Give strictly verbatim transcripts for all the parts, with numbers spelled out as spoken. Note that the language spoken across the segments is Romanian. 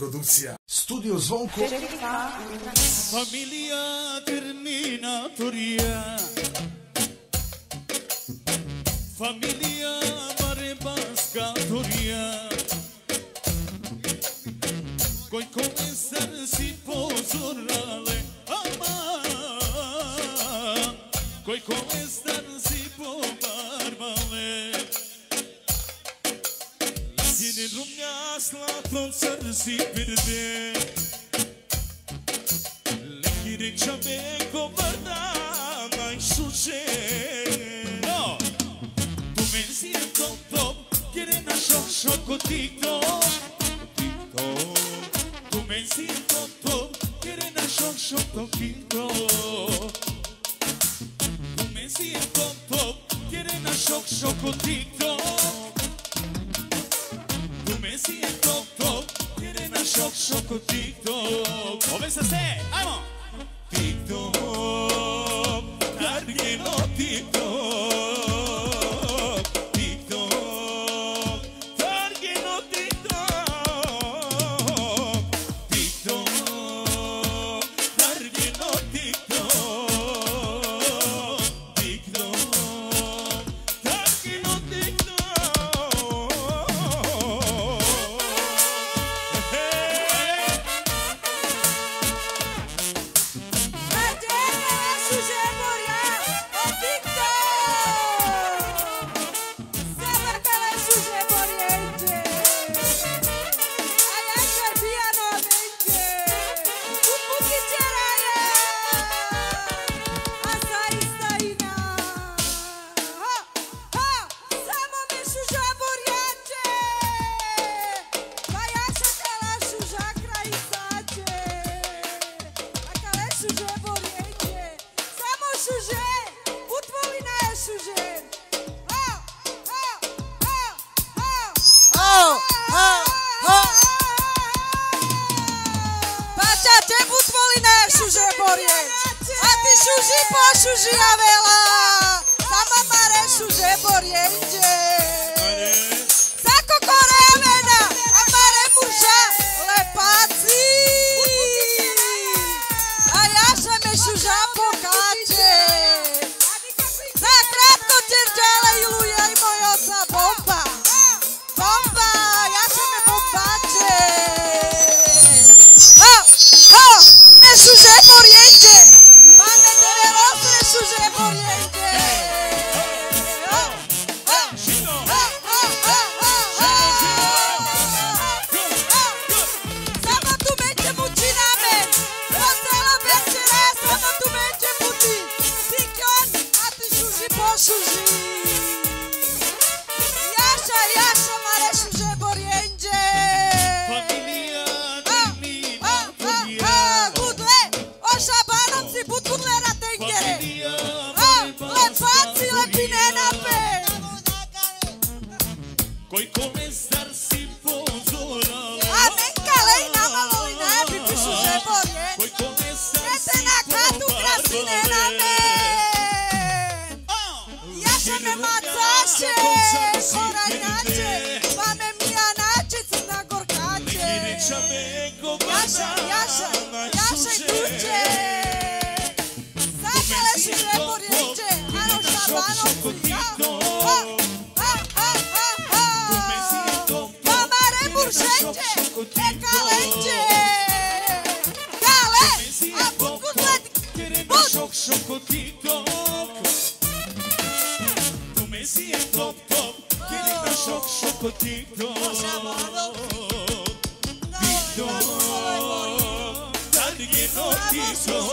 produkcja. Studio Zvonko. Familia Terminatoria. Familia Mare Bascatoria. Coi comesar si pozorale. Aman. Coi comesar si pobarbale. Tiene rumjas la plonsar si perde. Lekiri čame kovarda najsuše. No! Tu me siento top, quiere na šok šoko TikTok. TikTok. Tu me siento top, quiere na šok šoko TikTok. Tu me siento top, quiere na šok šoko TikTok. Tu me siento top, quiere na šok šoko TikTok. Ovesa se, ajmo! TikTok, Targino TikTok. TikTok, Targino TikTok. TikTok, Targino TikTok. TikTok, Targino TikTok. Šuži a vela, sama mare šuže borjenđe. Sako koremena, a mare muža lepaci. A jaša me šuža pokače. Za kratko čerđele iluje i moj oca bomba. Bomba, jaša me bombače. Ho, ho, me šuže borjenđe. Pane tebe rosne šuže borjenđe. Samo tu međe muči na men. Rostela večera, samo tu međe puti. Sikon, a ti šuži pošuži. Jaša, jaša, mare šuže borjenđe. Familia Terminatoria. Gudle, o šabanom si put gudlera tengere. Lepaci, lepine na pet. Koji komesar si pozorala. A neka lejna malojna, bibi šuže borjenđe. Koji komesar Nete si na katu krasine na men. Jaše me macaše, korajnače. Pa me mijanače, crna gorkače. Jaša, jaša, jaša i tuče. Sakale šuže borjenđe, ano šabanom si. Pa mare buršenđe, e kalenđe. Kale, a put kuzlet, put. Šok šoko TikTok. Tu me siento top, quiere na šok šoko TikTok. TikTok, Targino TikTok.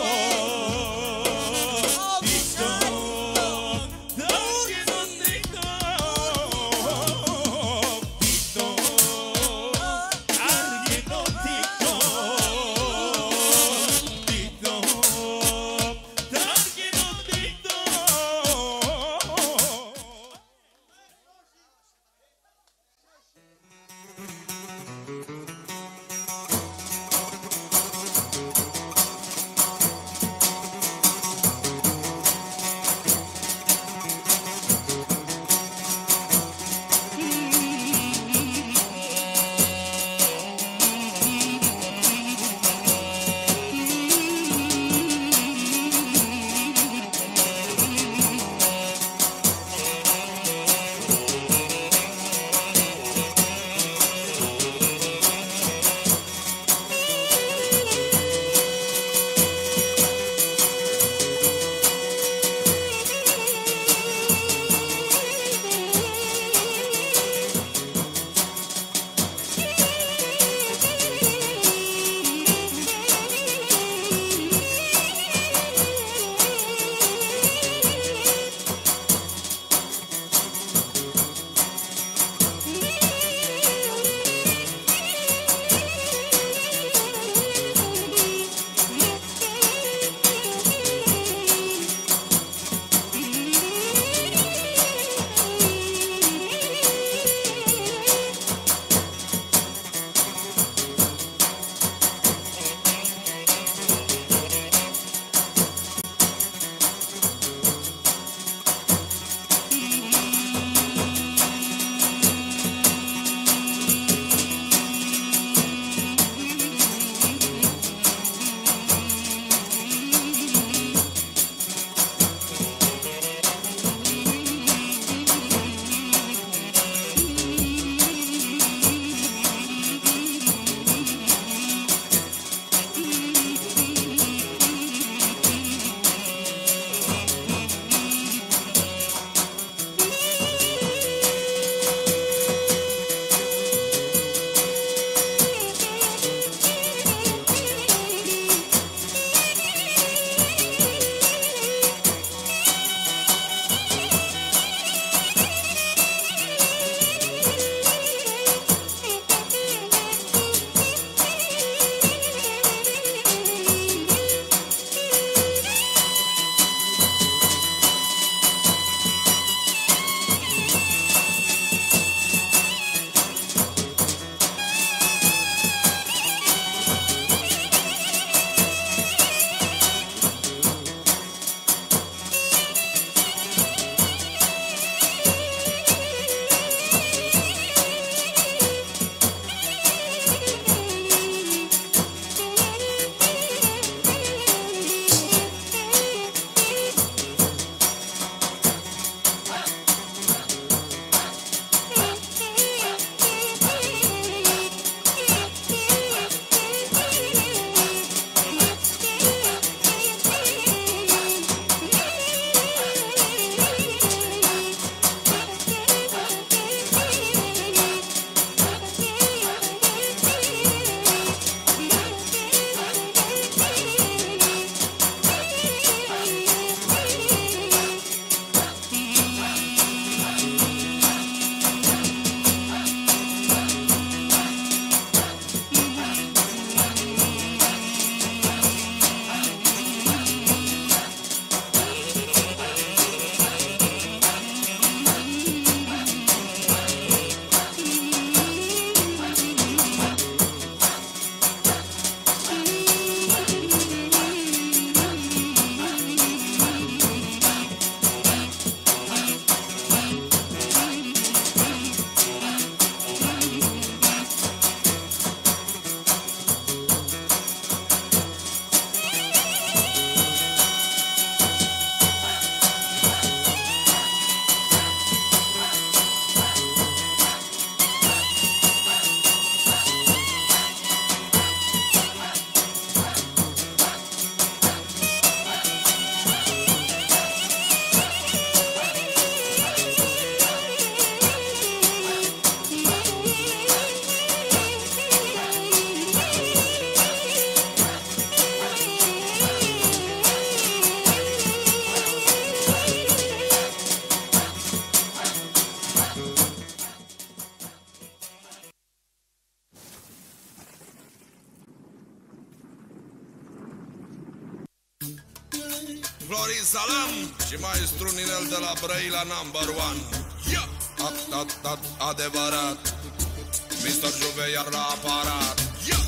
Florin Salam și maestru Ninel de la Brăila number one. Yeah. At, at, at, adevărat, mister Juve iar la aparat. Yeah.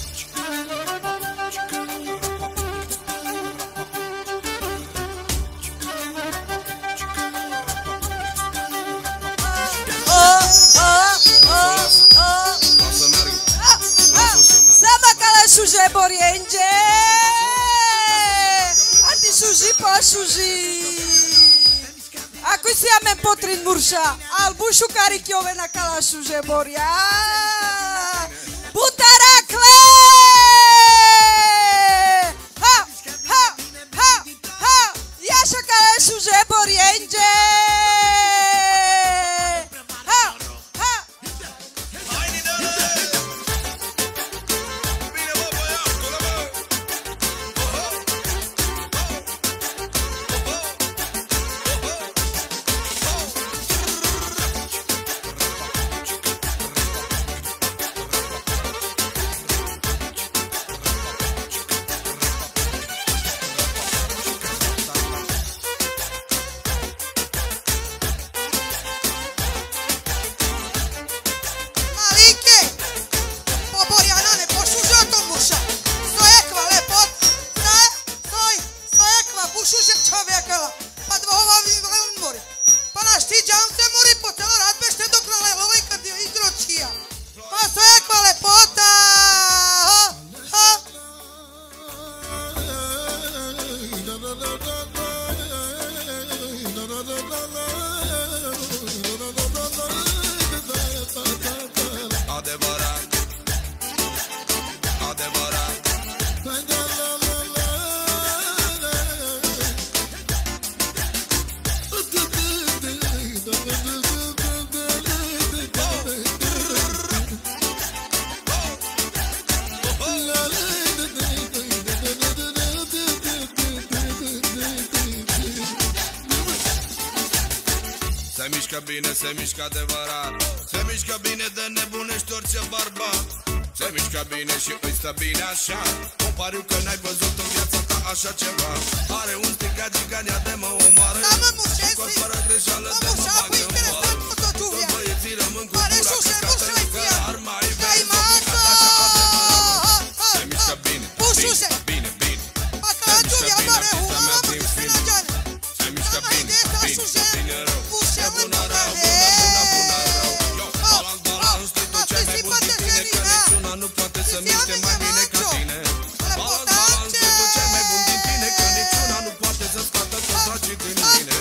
Sama Kalašu Žeborienže, a ty šuži pošuži. Ako si amen potrin murša, albušu karikiove na Kalašu Žeboria. Butarakle! Ha, ha, ha, ha, Jaša Kalašu Žeborienže. Se mișcă bine, se mișcă adevărat, se mișcă bine de nebunești orice bărbat. Se mișcă bine și îi stă bine așa, un pariu că n-ai văzut în viața ta așa ceva. Are un strigat gigania de mă omoară, un corp fără greșeală de mă bag în foară. Toți băieții rămân cu gura căscată în cărar, mai vei mă bucat așa adevărat. Se mișcă bine, bine, bine, bine. Se mișcă bine, artista mea din film. Se mișcă bine, bine, bine rău. Bună rău, bună, bună, bună rău. Yo, balans, balans, tu tu cel mai bun din tine, că niciuna nu poate să miște mai bine ca tine. Balans, balans, tu tu cel mai bun din tine, că niciuna nu poate să scoată tot acid din mine.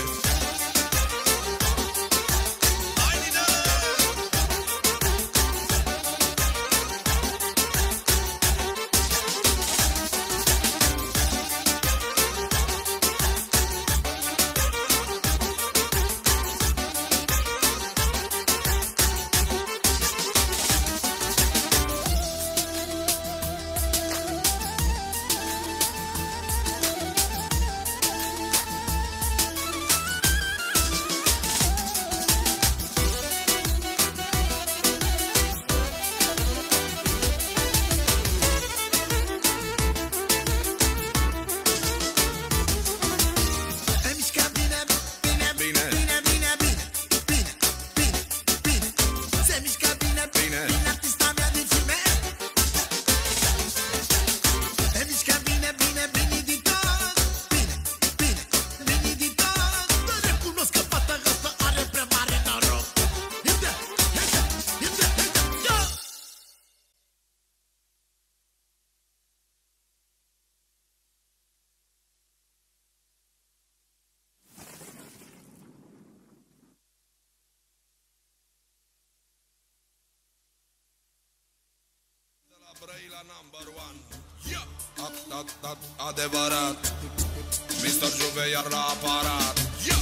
Brăila number one. Yeah. At, at, at, adevărat, mister Juve iar la aparat. Yeah.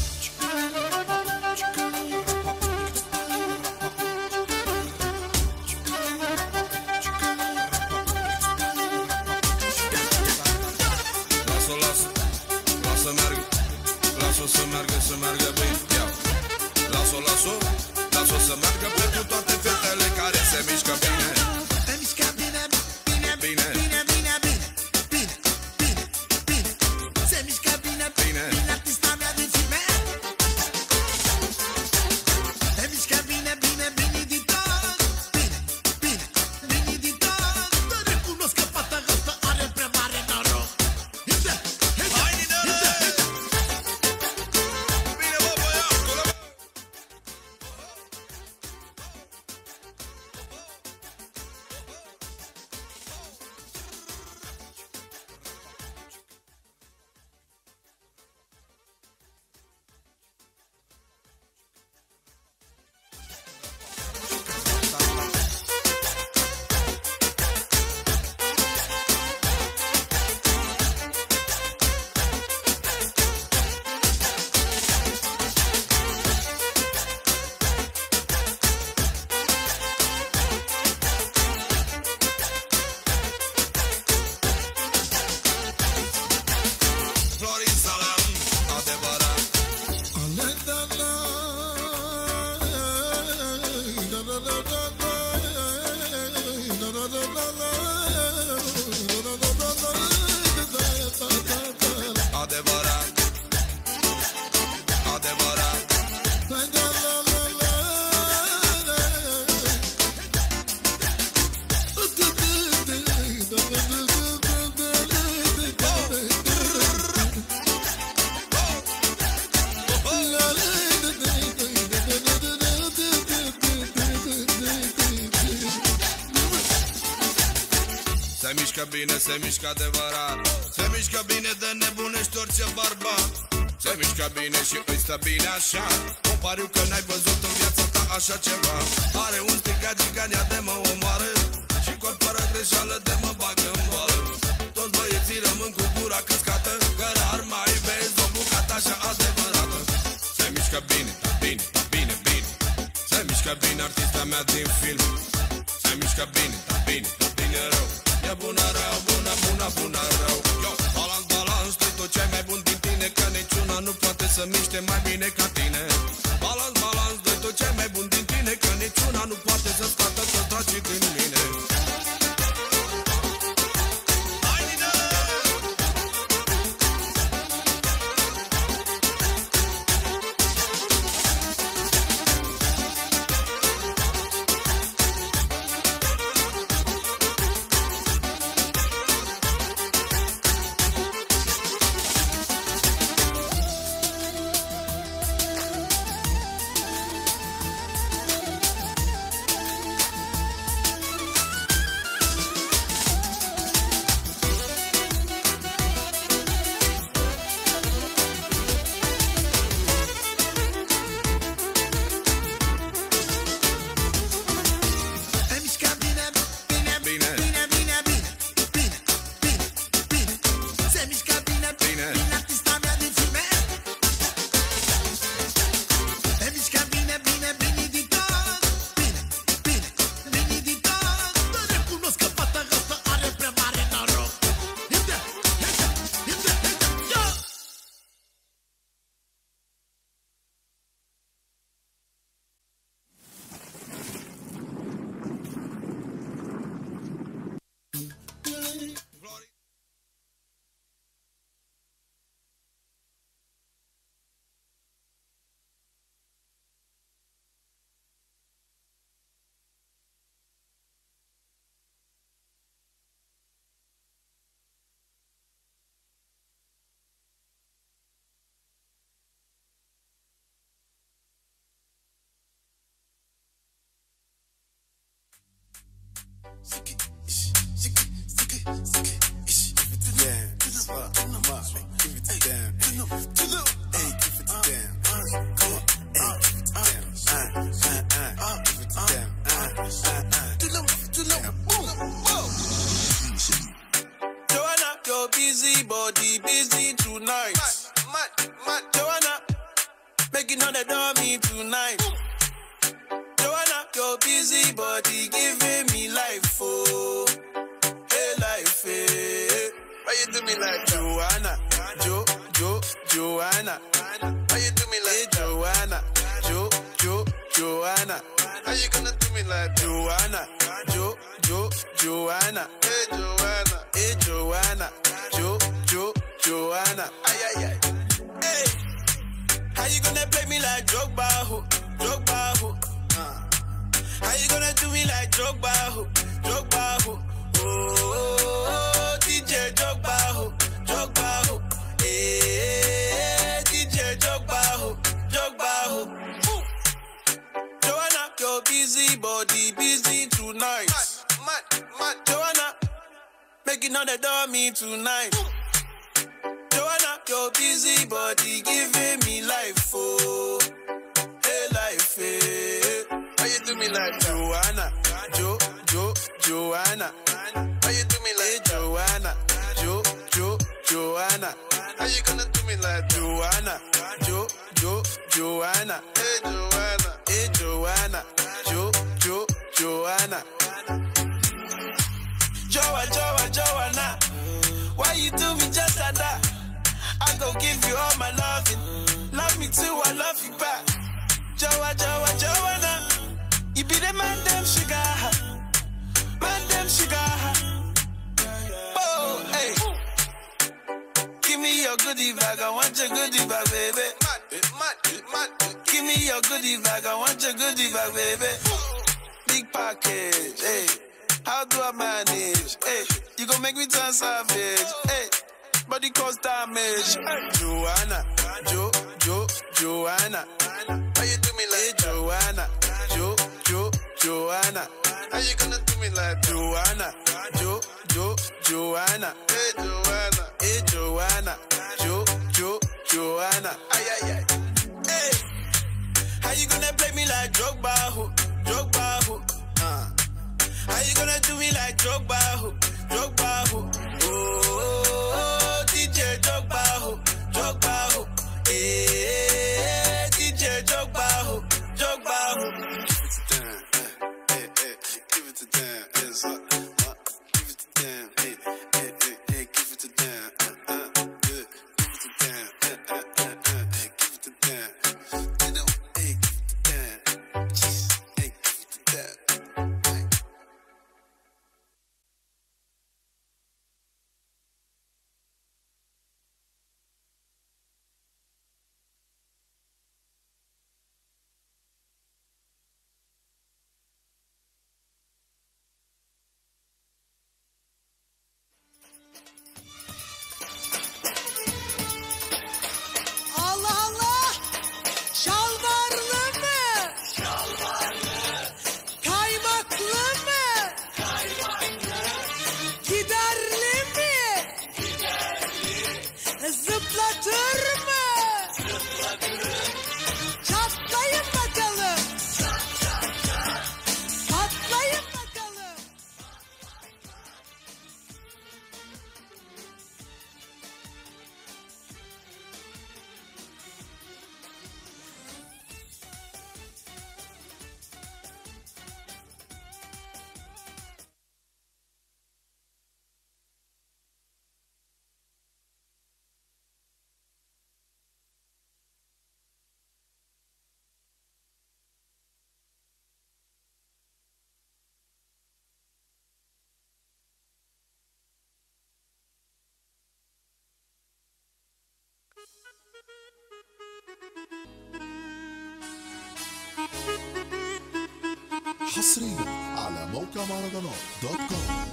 Lasă, lasă, lasă meargă, lasă să meargă, să meargă bine. Yeah. Lasă, lasă, lasă să meargă pentru toate fetele care se mișcă bine. Bine, bine, bine, bine, bine, bine, bine. Se mișcă bine, bine, bine, artista mișcă bine, se mișcă adevărat. Se mișcă bine de nebunești orice bărbat. Se mișcă bine și îi stă bine așa. Compariu că n-ai văzut în viața ta așa ceva. Are un strigat gigania de mă omoară și corp fără greșeală de mă bagă în boală. Toți băieții rămân cu gura căscată, că rar mai vezi o bucată așa adevărată. Se mișcă bine, bine, bine, bine. Se mișcă bine artista mea din film. Se mișcă bine, bine, bine rău. E bună rău, bună, bună, bună rău. Yo, balans, balans, tu tot ce-ai mai bun din tine, că niciuna nu poate să miște mai bine ca tine. Balans, balans, doi tot ce-ai mai bun din tine, că niciuna nu poate să scoată tot dragii din mine. Jo, Jo, Joanna. Hey, Joanna. Hey, Joanna. Jo, Jo, Joanna. Ay, ay, ay. Hey. How you gonna play me like Drogba, ho? Drogba, ho? Uh. How you gonna do me like Drogba, ho? Drogba, ho? Oh, oh, oh, D J Drogba, ho? Drogba, ho? Hey, D J Drogba, ho? Drogba, ho? Give it to them, hey, hey, hey. Give it to them, hands up, uh, give it to them, hey, hey, hey, hey. Give it to them, uh, uh, good. Give it to them, uh, uh, uh, uh, hey, give it to them. You know, hey, give it to them, hey, give it to them, hey. Allah Allah! Şalvarlı mı? Kaymaklı mı? Giderli mi? Zıplatır mı? Çatlayın bakalım. Patlayın bakalım. حصريا على موقع مهرجانات دوت كوم.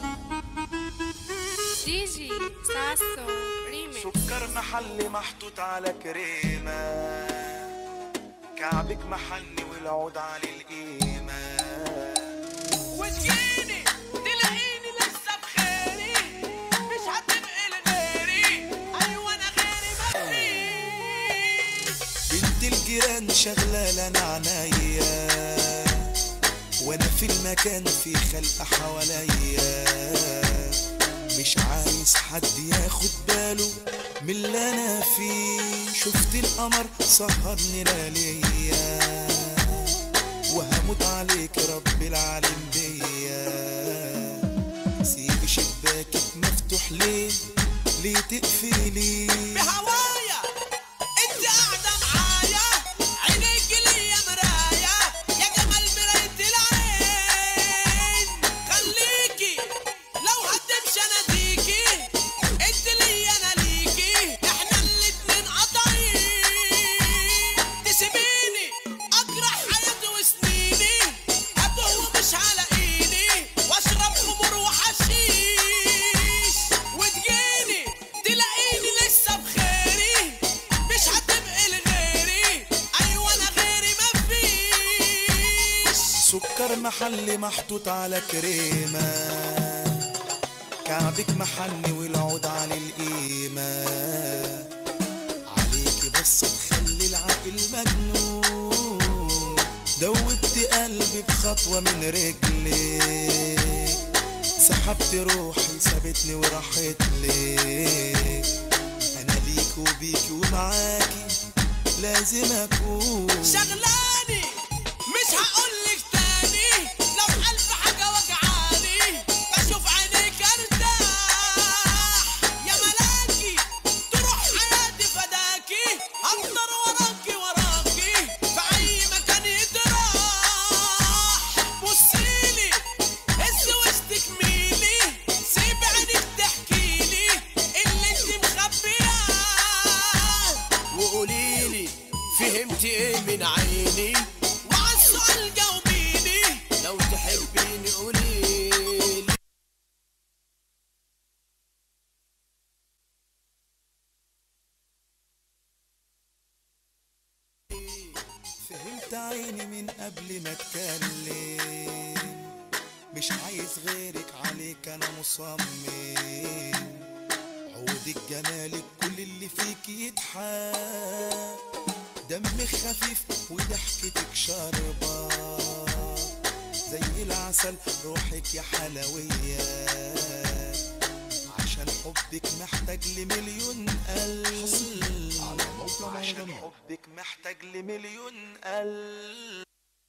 دي جي ساسو ريميكس. سكر محلي محطوط على كريمة، كعبك محني والعود على القيمة. وتجيني تلاقيني لسه بخيري، مش هتبقي لغيري، ايوه انا غيري مفيش. بنت الجيران شغلة لنا عنايا، وانا في المكان في خلق حواليا، مش عايز حد ياخد باله من اللي انا فيه. شفت القمر سهرني لياليا، وهموت عليك رب العالم بيا. سيب شباكك مفتوح ليه، ليه تقفلي بهوايا انت قاعدة معايا، عينيك ليا مراية، يا جمال مراية العين. خليكي لو هتمشي اناديكي، انت ليا انا ليكي، احنا الاتنين قطعين. تسيبيني اجرح حياتي وسنيني، اتوه ومش على ايدي، واشرب خمور وحشيش. وتجيني تلاقيني لسه بخيري، مش هتبقي لغيري، ايوه انا غيري مفيش. سكر محلي محطوط على كريمة، كعبك محني والعود على القيمة. عليكي بس تخلي العقل مجنون، دوبت قلبي بخطوة من رجلك، سحبت روحي سابتني وراحت لك. انا ليك وبيكي ومعاكي لازم اكون شغلاني مش هقولك تاني، لو ألف حاجة وجعاني بشوف عينيك ارتاح. يا ملاكي تروح حياتي فداكي، هفضل وراكي وراكي في أي مكان يتراح. بصيلي هز وشك ميلي، سيب عينك تحكيلي اللي انت مخبياه. وقوليلي فهمتي ايه من عيني، وعالسؤال جاوبيني، لو تحبيني قوليلي. فهمت عيني من قبل ما اتكلم، مش عايز غيرك عليك انا مصمم. عودك جمالك كل اللي فيك يضحك، دمك خفيف وضحكتك شاربة زي العسل، روحك يا حلوية، عشان حبك محتاج لمليون قلب، عشان حبك محتاج لمليون قلب.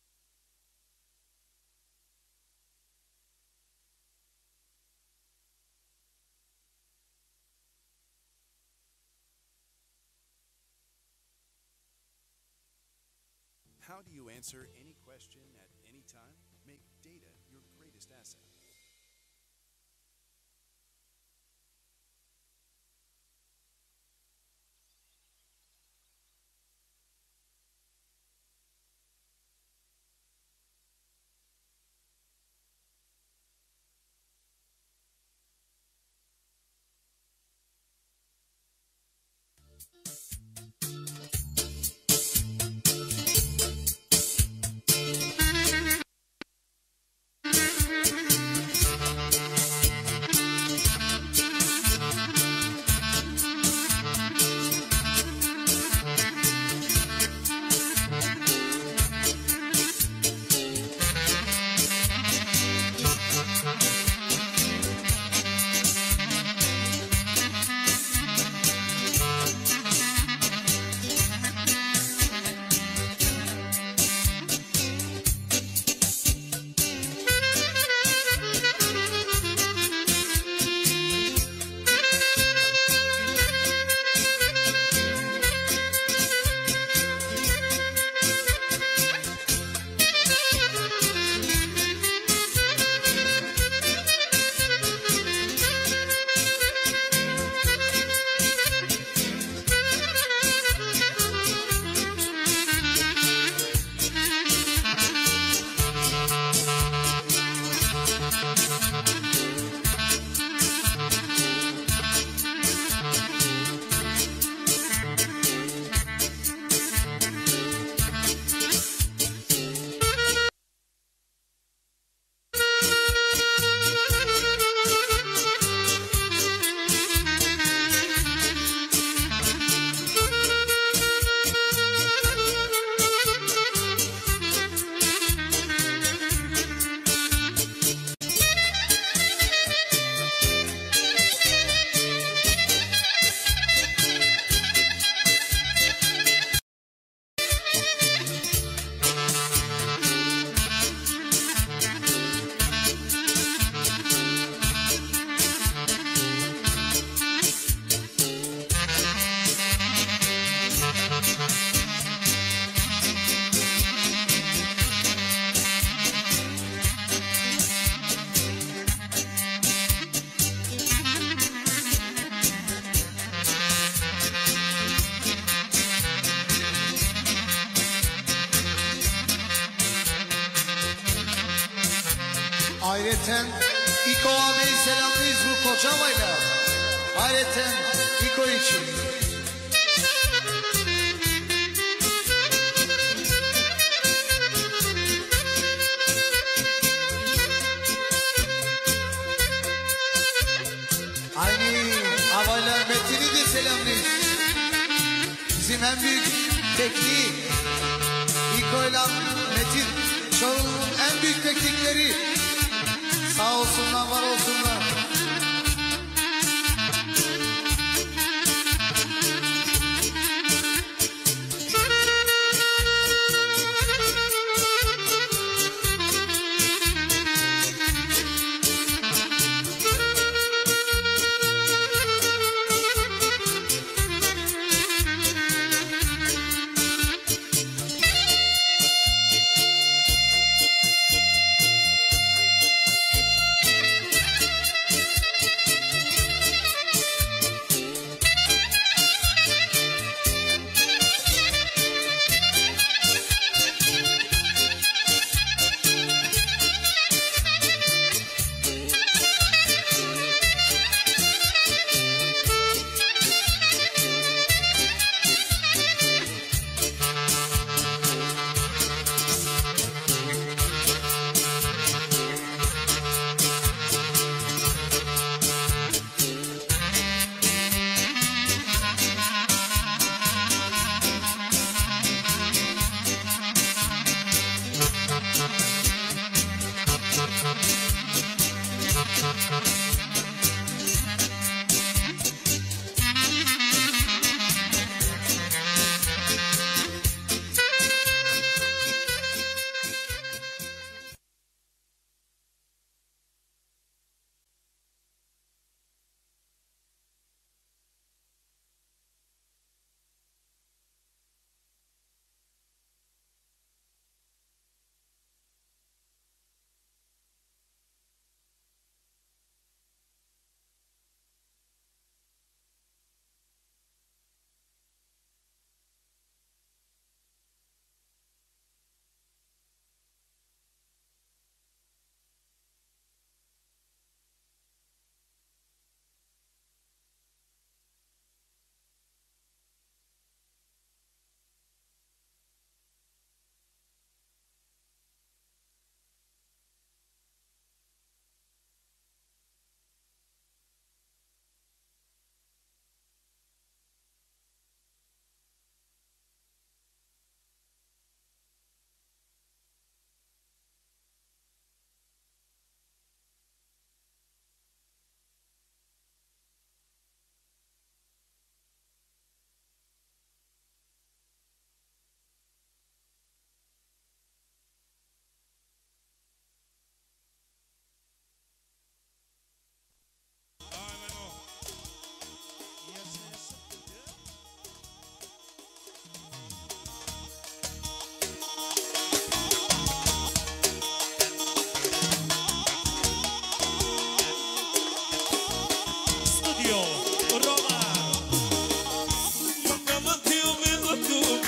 How do you answer any question at any time? Make data your greatest asset. Ayrıca İko abiye selamlıyız bu kocamayla. Ayrıca İko için. Aynı havayla Metin'i de selamlıyız. Bizim en büyük tekniği İko'yla Metin. Şovun en büyük teknikleri. Sağ olsunlar, var olsunlar.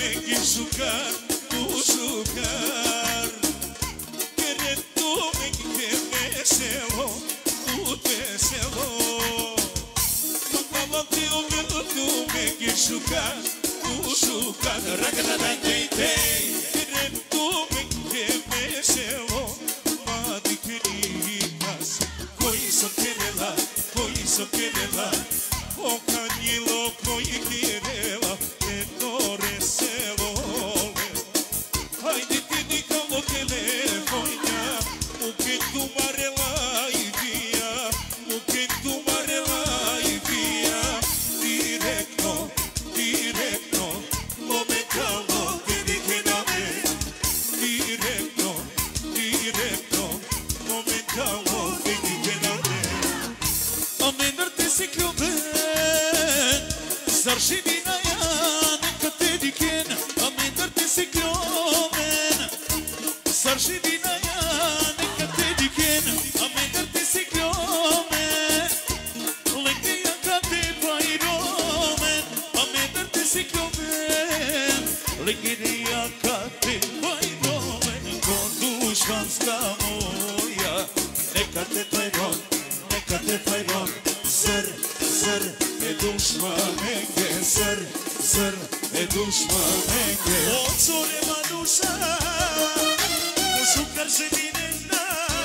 me jugar, tu jugar. Querer tu me que me celo, tu te celo. Mamma teu medo tu me que jugar, tu jugar. Ragada dei dei. Querer tu me que me celo, ma di queridas. Coisa querela, coisa querela. O canilo coi querela, e torre celo. Ai di ti di calo que le voia, o que tu marela e via, o que tu marela e via, directo, directo, momentalo que di que não é, directo, directo, momentalo que di que não é. Amendar-te se que eu Sarshidina ya neka te diken amendar te siklomen Sarshidina ya neka te diken amendar te siklomen Lenge ya kate pairomen amendar te siklomen Lenge ya kate pairomen Conduz vansta moja neka te pairon neka te pairon Zer, zer e dușmanenge Zer, zer e dușmanenge O țore mă dușa Cu șucar și vinena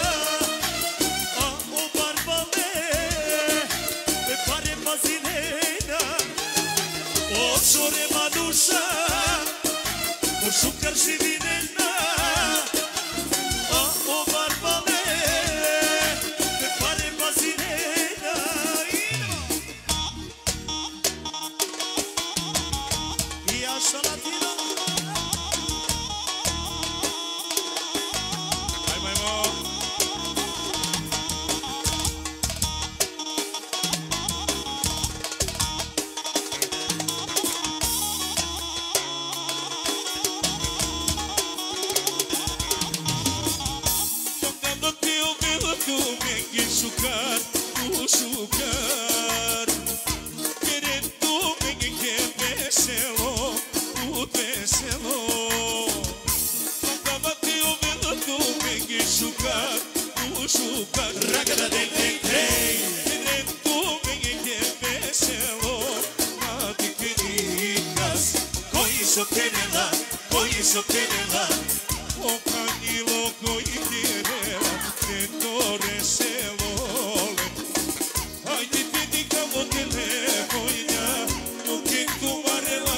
A o barbale Pe pare pazinena O țore mă dușa Cu șucar și vinena A o barbale Pe pare pazinena Salatina. Hai mai mă. Tocando teu pelo tu me que chucar, tu chucar. Querer tu me que beselo. Veselo Tocava teu velo tu me que chucar Tu chucar Ragada del del trei Querer tu me que veselo Mati queridas Coiso querela Coiso querela O canilo coi querela Te torre celo Ai ti te dica o que le voia O que tu varela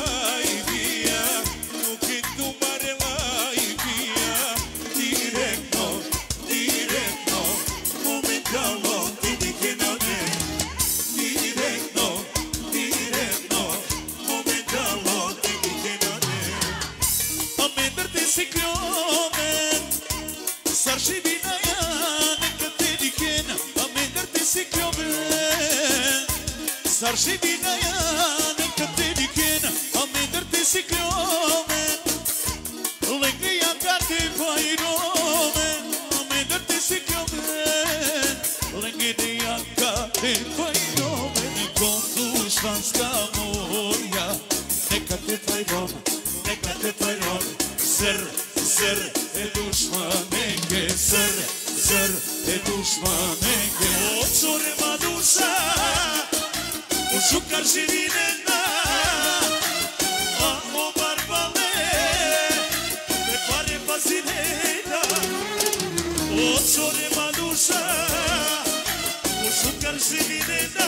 Sarshidina ya neka te diken amendar te siklomen Sarshidina ya neka te diken amendar te siklomen Lenge ya kate pairomen amendar te siklomen Lenge ya kate pairomen Conduz vansta moja neka te pairomen neka te pairomen Zer, zer e dușmanenge Zer, zer e dușmanenge O țore mă dușa Cu șucar și vinena A o barbale Pe pare pazinena O țore mă dușa Cu șucar și vinena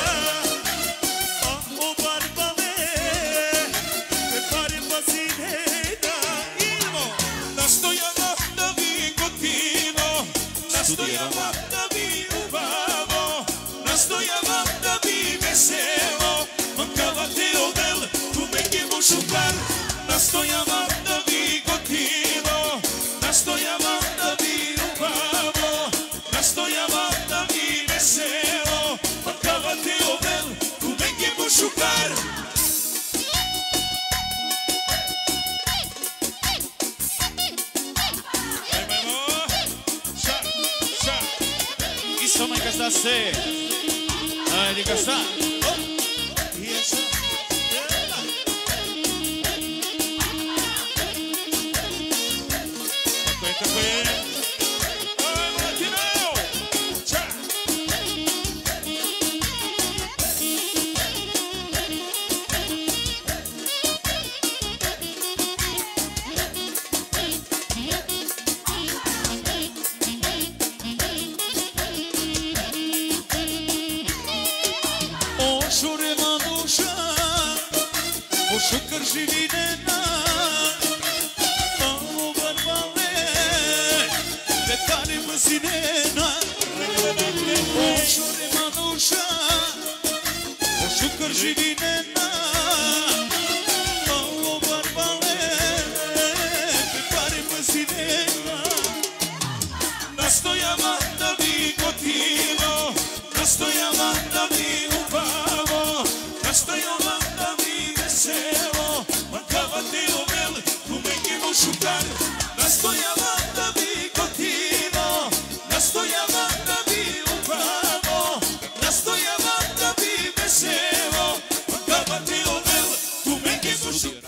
A o barbale Pe pare pazinena Nastojava da vi gotino Nastojava da vi ubavo Nastojava da vi veselo Mancava teo del tu me che vo šukar Nastojava da vi gotino Nastojava da vi ubavo Nastojava da vi veselo Mancava teo del tu me che vo šukar Isso mãe gasta se. Ai de gastar. Yes. živine Malo barbale Petane măzinena Oșore manușa Oșucăr živinena Malo barbale Petane măzinena Nastojava da bi gotilo Nastojava da bi upavo Nastojava da bi veselo Mancava te ovel Come che non šukar Nastojava da bi gotilo Nastojava da bi upavo Nastojava da bi veselo Mancava te ovel Come che non šukar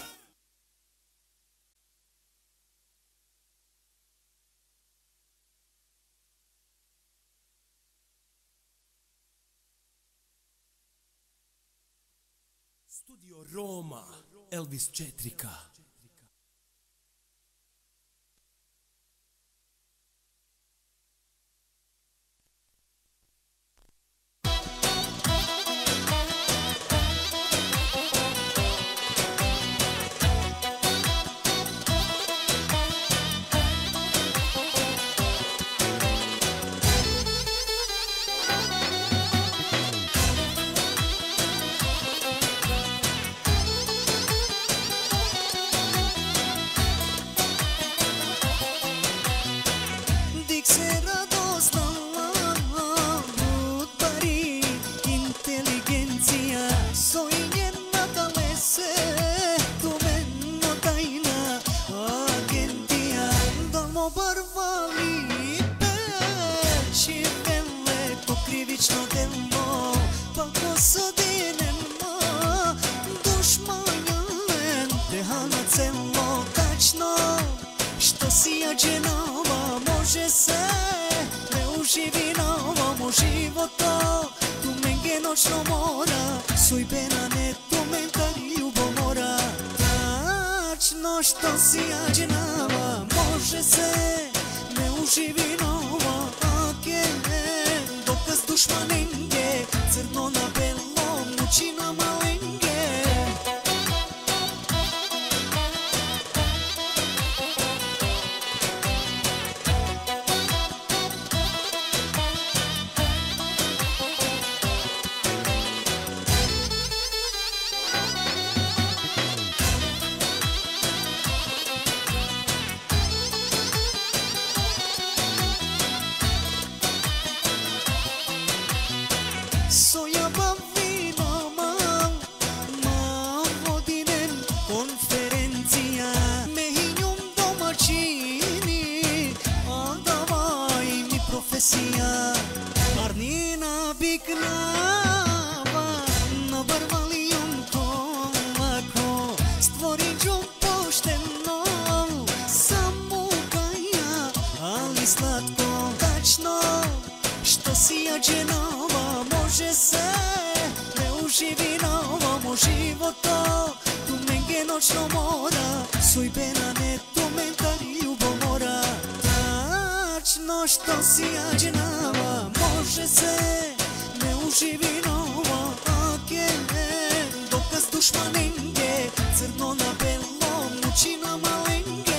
Studio Roma, Elvis Četrika. Što si jađenava, može se ne uživi nova ake, dokaz dušmanenge, crno na belom, muči na malenge. Što si jađenava, može se ne uživi nova ake, dokaz dušmanenge, crno na belom, muči na malenge.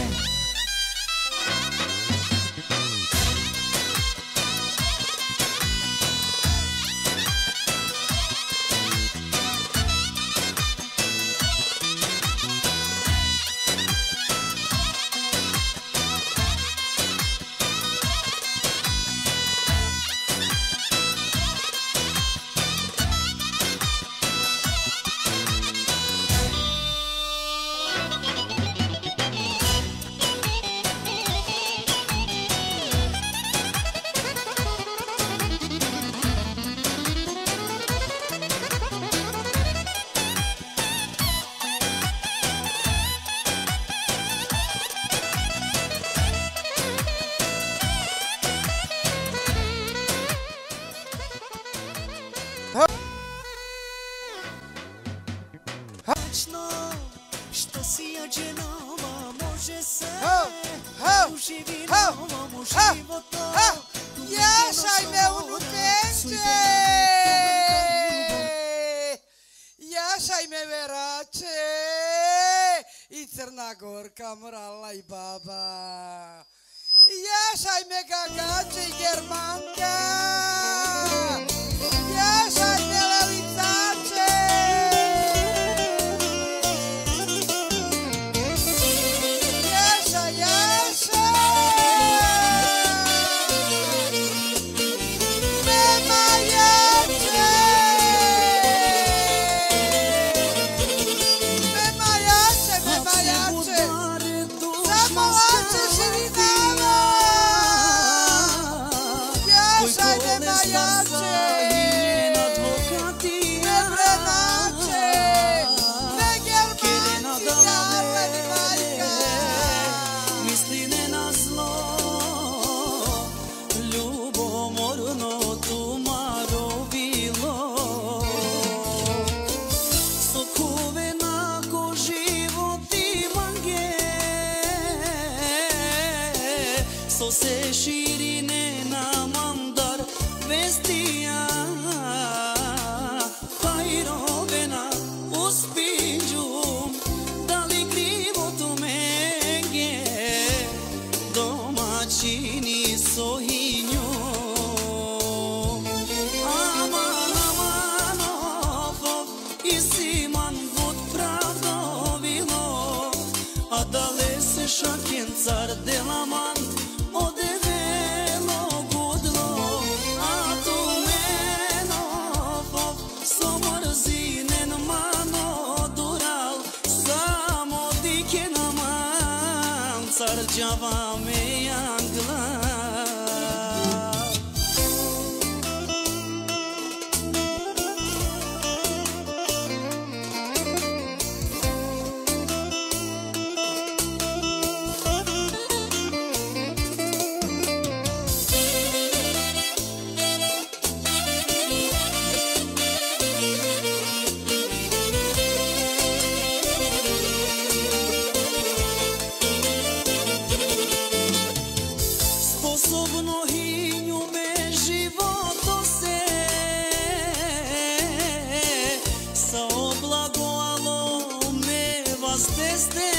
Što si jađenava, može se uživi novom u životu. Jašaj me unutenče! Jašaj me verače! Crna Gorka, morala i baba. Jašaj me gagače i Germanka. Jašaj me lelicače. Jašaj, jašaj. Nema jače. Nema jače, nema jače. Samo lače živinama. Jašaj, nema jače. Ne vrenače. Ne Germanci, Karleni majka. Misli ne na zlo, ljubomorno tumarovilo. Sokove nako život imange, so se širine na mandar vestija. Hajrovena uspinđum, da li krivo tu menge, domaćini sohinju. Aman, aman, of, of, i siman vod pravdovilo, a dale se šaken car delaman ode velo gudlo, a tu meno, of, of, so mrzinen mano dural, samo dike naman, car džava me jangla. Sposobno hinju me životo se, sa oblagoalo me vas teste,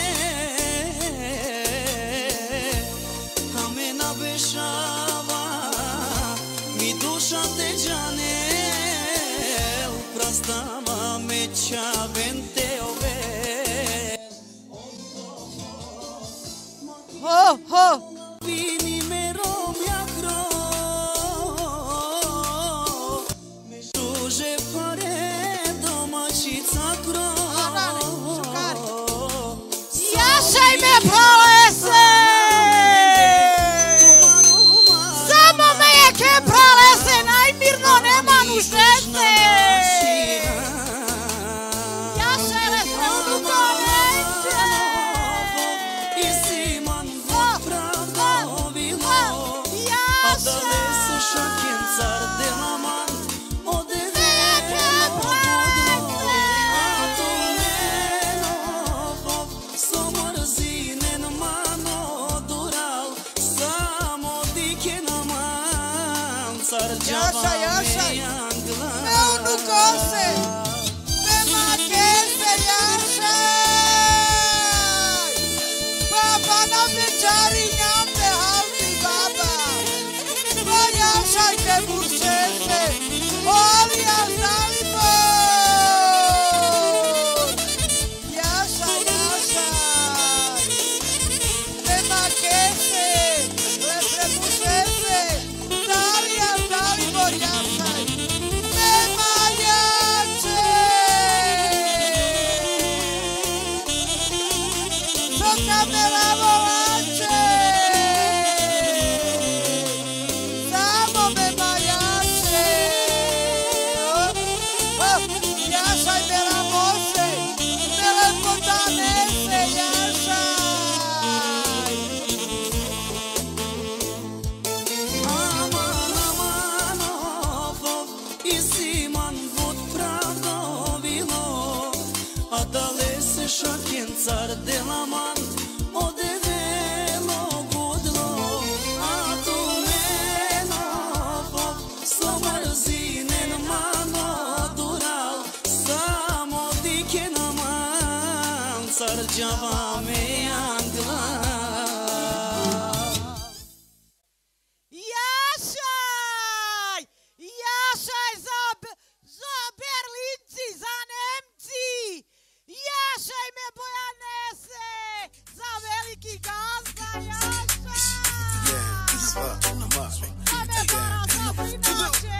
a me nabešava mi duša te džanel, prastava me čavente ove. Ho, ho. Vini me romja krov, me žuže pare domaćica krov. Jašaj me prolese. Samo me je ke prolese, najmirno nema nužete. Jašaj me sredu koneće. I siman vod pravdovilo, a dale se šaken car delaman ode velo gudlo, a tu meno, of, so mrzinen mano dural, samo dike naman, car džava me jangla. Ne onu kose. Nema kese, jašaj. Baba na večari njamte halti baba. Pa jašaj te buršese. Oli ja znali bod. Jašaj, jašaj. Nema kese. Lepe buršese. Znali ja znali bod, jašaj. Nema jače. Co kamera volače. Samo nema jače. Oh, oh, jašaj me ramose. Me lepota nese, jašaj. Aman, aman, of, of, i siman vod pravdovilo, a dale se šaken car delaman ode velo Degeaba mea Jaszaj! Jaszaj za, za Berlinci, za Nemci! Jaszaj me bojanese! Za veliki gazda, Jaszaj! Za me bara za prinače!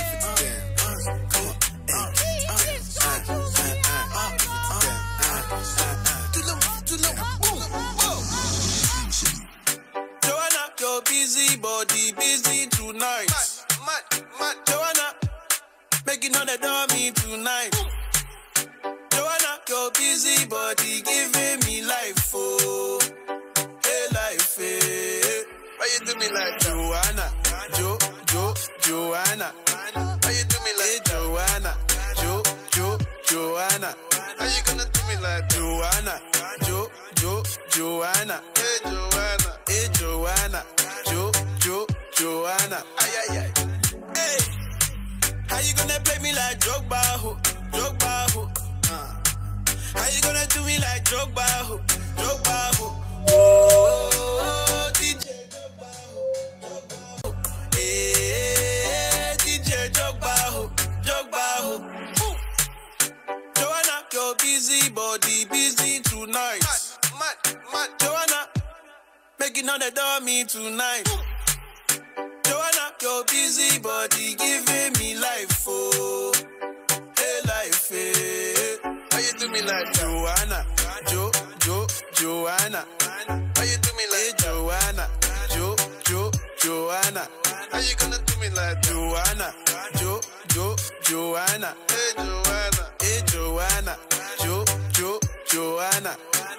Joanna, you're busy, body busy tonight. Mad, mad, Joanna, making all the dummy tonight. Joanna, you're busy, body giving me life, oh, hey life, hey. Why you do me like Joanna, Jo, Jo, Joanna? Why you do me like Joanna, Jo, Jo, Joanna? How you gonna do me like Joanna, Jo, Jo, Joanna? Hey Joanna, hey Joanna, Jo, Jo, Joanna. Ay ay ay. Hey, how you gonna play me like Drogba, ho, Drogba, ho? Uh. How you gonna do me like Drogba, ho, Drogba, ho? Oh, D J Drogba, ho, Drogba, ho. Hey, D J Drogba, ho, Drogba, ho. Joanna, you're busy, body busy tonight. Mad, mad, mad. Joanna, making all the dummy tonight. Joanna, you're busy, body giving me life, oh, hey life, hey. How you do me like Joanna, Jo, Jo, Joanna? How you do me like Joanna, Jo, Jo, Joanna? How you gonna do me like Joanna, Jo, Jo, Joanna? Hey Joanna, hey Joanna, Jo, Jo, Joanna.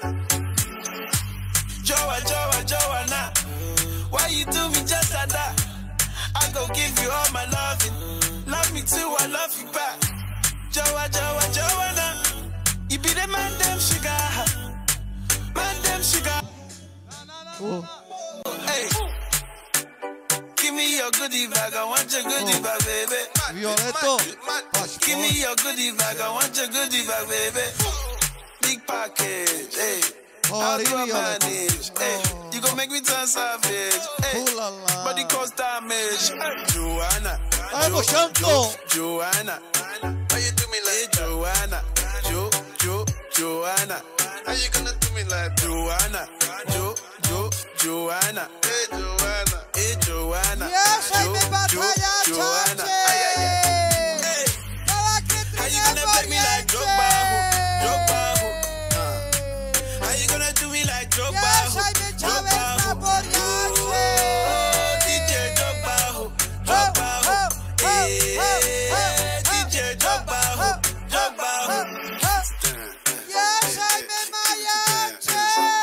Joa, Joa, Joanna, why you do me just like that? I go give you all my loving, love me too, I love you back. Joa, Joa, Joanna, you be the man them sugar, man them sugar. Oh. Hey, give me your goodie bag, I want your goodie bag, baby. Violetto, give me your goodie bag, I want your goodie bag, baby. Big package, hey. How do I manage? Hey, you gon' make me turn savage. Hey, body cause damage. Hey, Joanna, Jo, Jo, Joanna, how you do me like Joanna, Jo, Jo, Joanna? How you gonna do me like Joanna, Jo, Jo, Joanna? Hey, Joanna, hey, Joanna, Jo, Jo, Joanna. Ay, ay, ay. Hey, how you gonna play me like Drogba, ho, Drogba, ho? How you gonna do me like Drogba, ho, Drogba, ho? Oh, D J Drogba, ho, Drogba, ho. Hey, D J Drogba, ho, Drogba, ho. Jaszaj me majacze!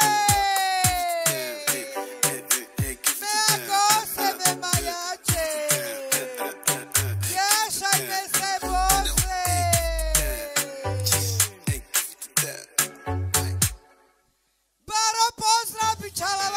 Mea gose me majacze! Jaszaj me se bose! Baro pozdrav, bičala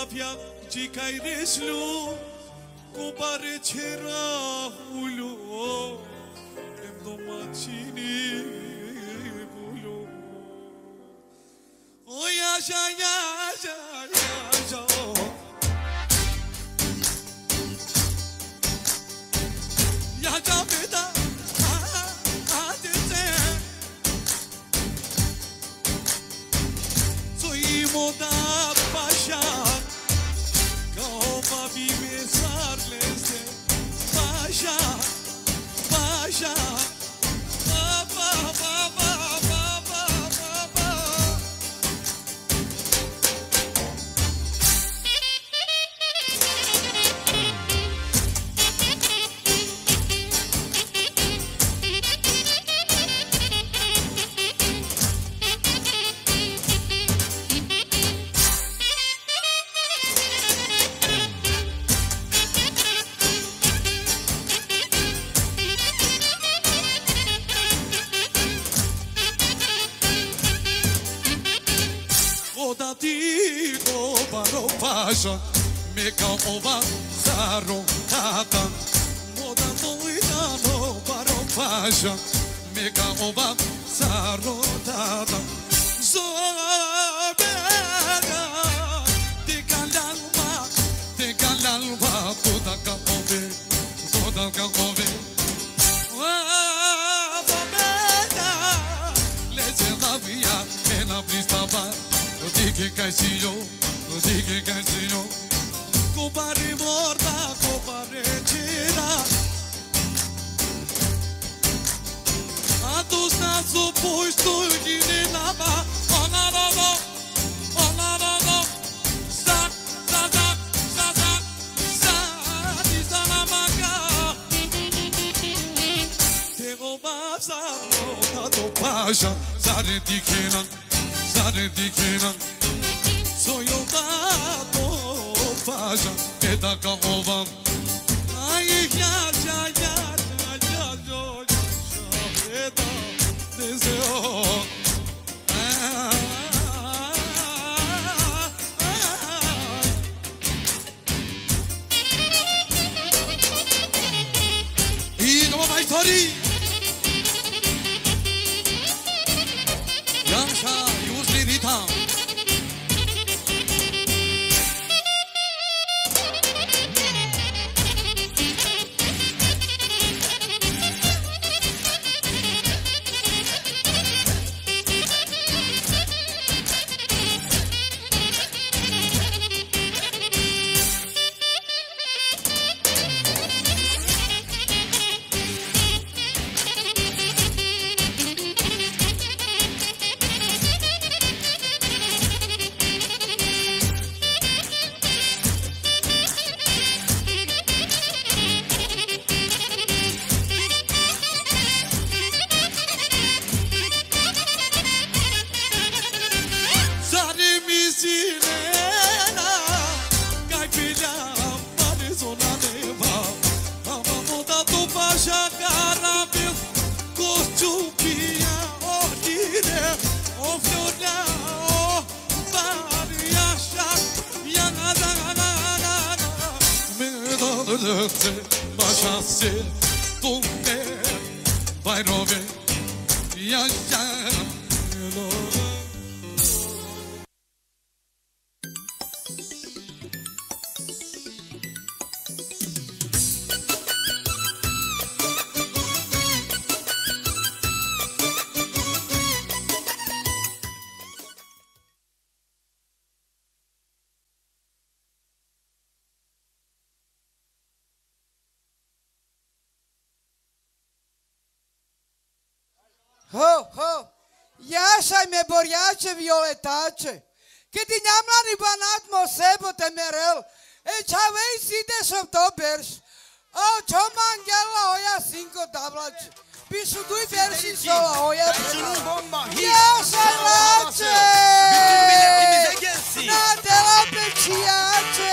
Mafia Chicai Reslu Compare Cera Ulu Emdomacini Bulu Oh ya ya ya ya ya ya Ya ya beta Moda pașa Ca o babi mesarleze Pașa, pașa Ba, ba, ba, ba, ba, ba, ba, ba Pașa, meca ova zaro tata, moda doida no paro pașa, meca ova zaro tata, zobega, te calalma, te calalma, toda capove, toda capove, ah, zobega, lece la via, que na pristava, eu digo que se eu Dice che il Signore compare morta, compare cera A tu stato poi sto in lava Ona rono, ona rono Sa, sa, sa, sa, sa Sa, di sa la maga Te go basa, no, to pasha Sare di kenan, sare di kenan Soy un gato paja, que da caoba. Ay, ya, ya, ya, ya, ya, yo, yo, yo, deseo. Y como más historia. Yansha, Yusirita. Başası tunne bayrove yaşa Ho, ho, iașa me boriace violetace, că din amlani banat mo sebo te merel, e chavei si de soptobers, o chomangela oia cinco tablaci, pisu dui versi sola oia iașa lace, na de la peciace.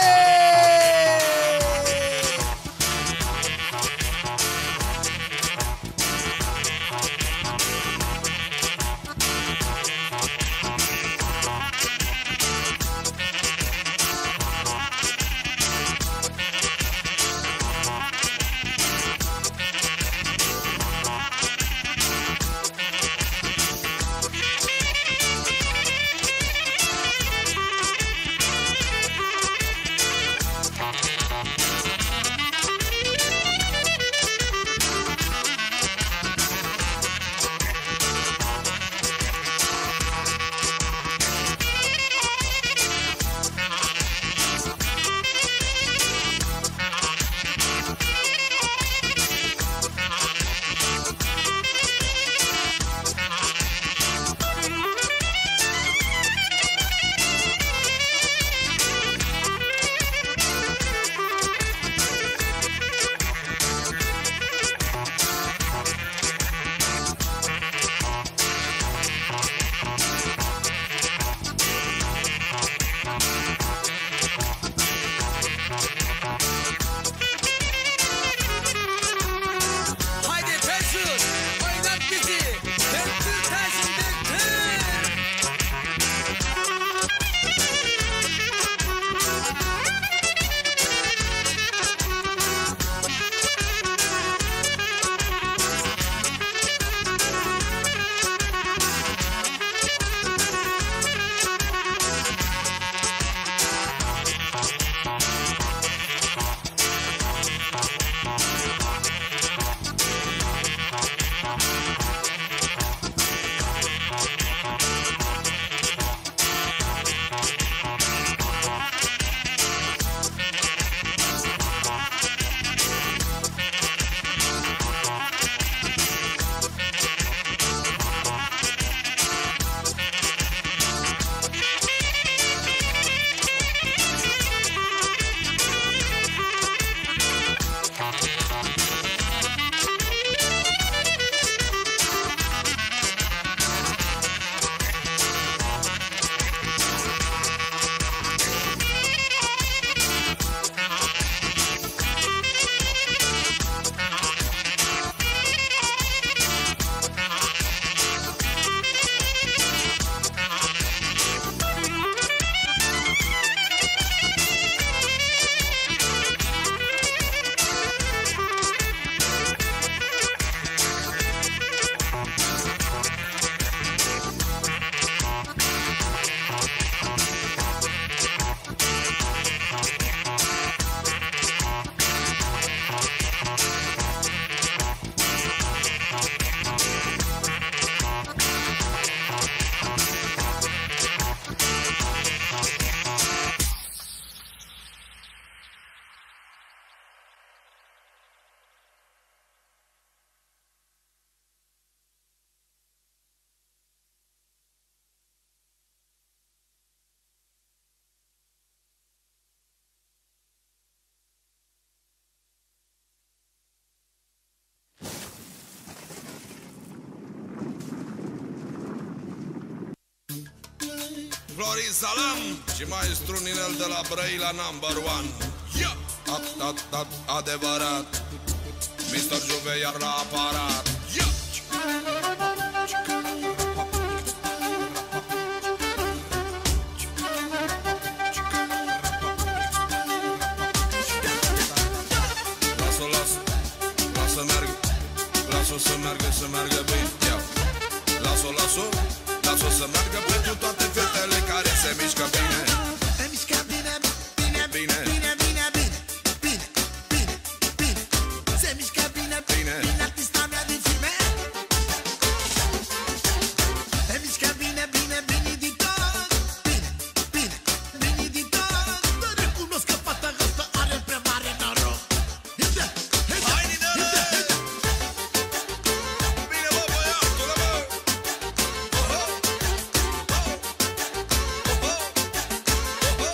Florin Salam și maestru Ninel de la Brăila number one. Yeah! At, at, at, adevărat, mister Juve iar la aparat. Yeah! Lasă, lasă, lasă meargă, lasă să meargă, să meargă bine. Yeah! Lasă, lasă, lasă să meargă pentru toate fetele care se mișcă bine. Se mișcă bine, bine, Bine. bine, bine, bine, bine, bine, bine. Se mișcă bine, Bine. bine, artista mea din filme. Se mișcă bine, bine, bine din tot. Bine, bine, bine din tot. Să recunosc că fata asta are prea mare noroc. Haide, haide, Hai, Ninele! haide, haide. Bine, bă, băiatule, bă! Oho! Oho! Oho!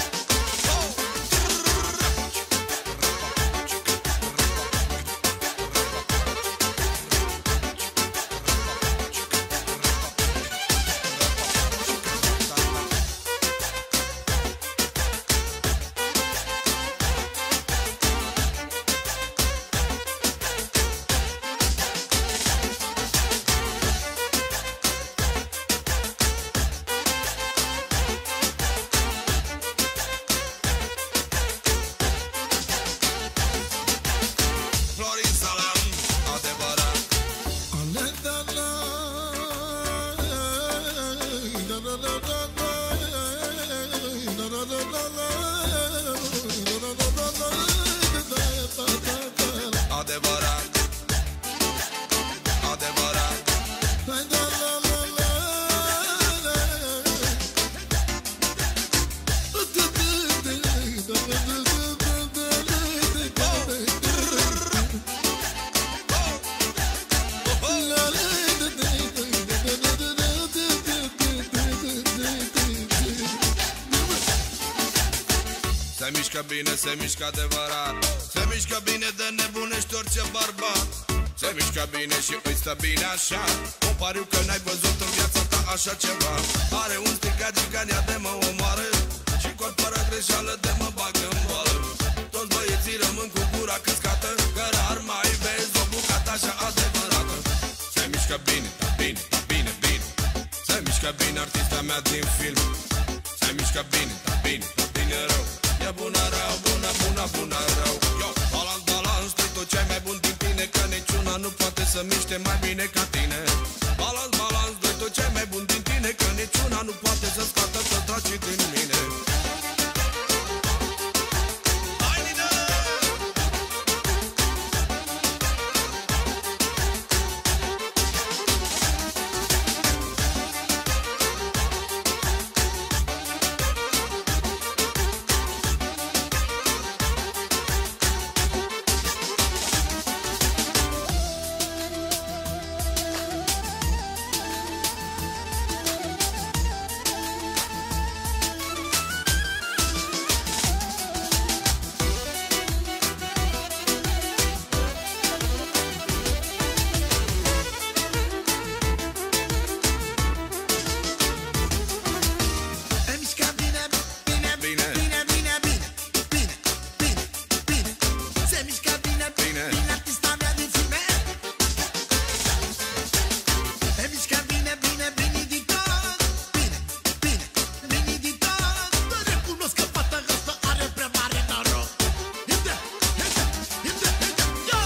Florin Salam, adevărat. Adevărat. Adevărat. Se mișcă bine, se mișcă adevărat. Se mișcă bine de nebunești orice bărbat. Se mișcă bine și îi stă bine așa. Un pariu că n-ai văzut în viața ta așa ceva. Are un stricat gigania de mă omoară și corp fără greșeală de mă bagă în boală. Toți băieții rămân cu gura căscată, că rar mai vezi o bucată așa adevărată. Se mișcă bine, da bine, da bine, bine. Se mișcă bine artista mea din film. Se mișcă bine, da bine, da bine rău. E bună rău, bună, bună, bună rău. Yo, balans, balans, tu tot ce-ai mai bun din tine, că niciuna nu poate să miște mai bine ca tine. Balans, balans, doi tot ce-ai mai bun din tine, că niciuna nu poate să scoată tot tragi din mine. Hai, Ninele! Se mișcă bine, bine, Bine. bine, bine, bine, bine, bine, bine. Se mișcă bine, Bine. bine, artista mea din filme. Se mișcă bine, bine, bine din tot. Bine, bine, bine din tot. Să recunosc că fata asta are prea mare noroc. Haide, haide, haide, haide, yo!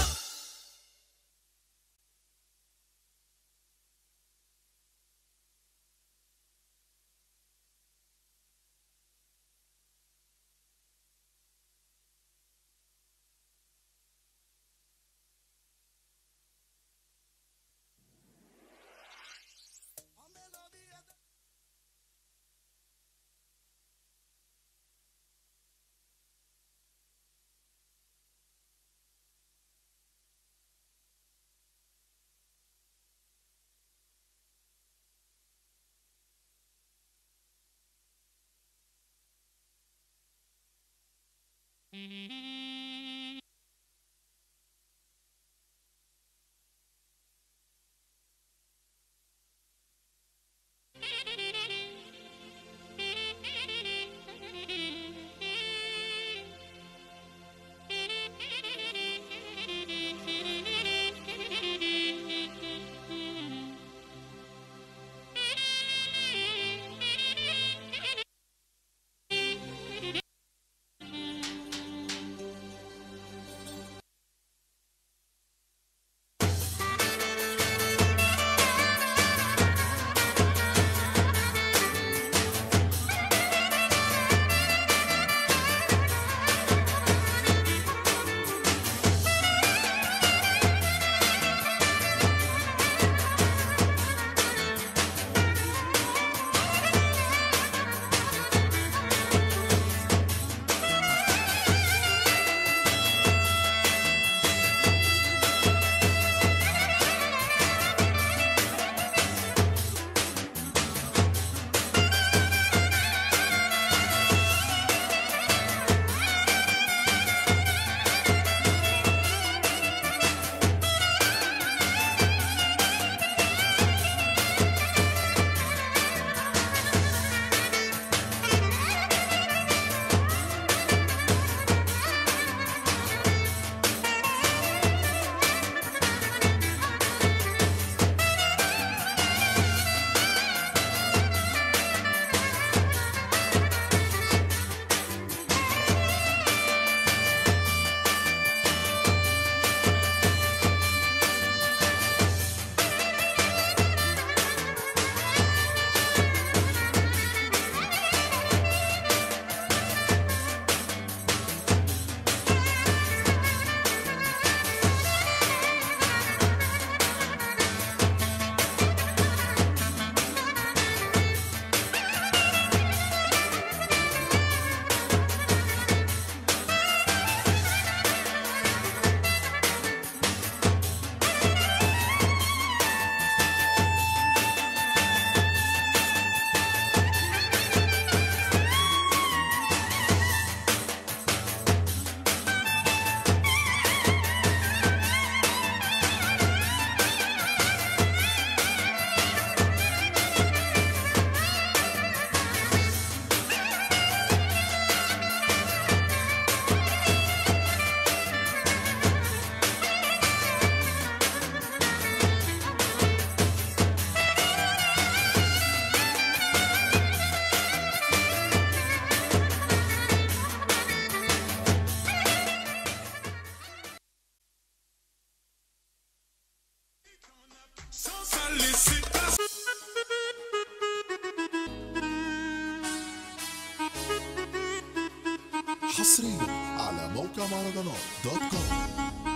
موقع مهرجانات دوت كوم.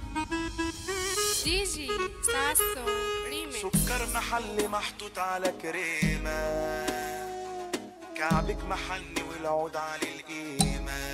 دي جي ساسو ريميكس. سكر محلي محطوط على كريمة، كعبك محني والعود على القيمة.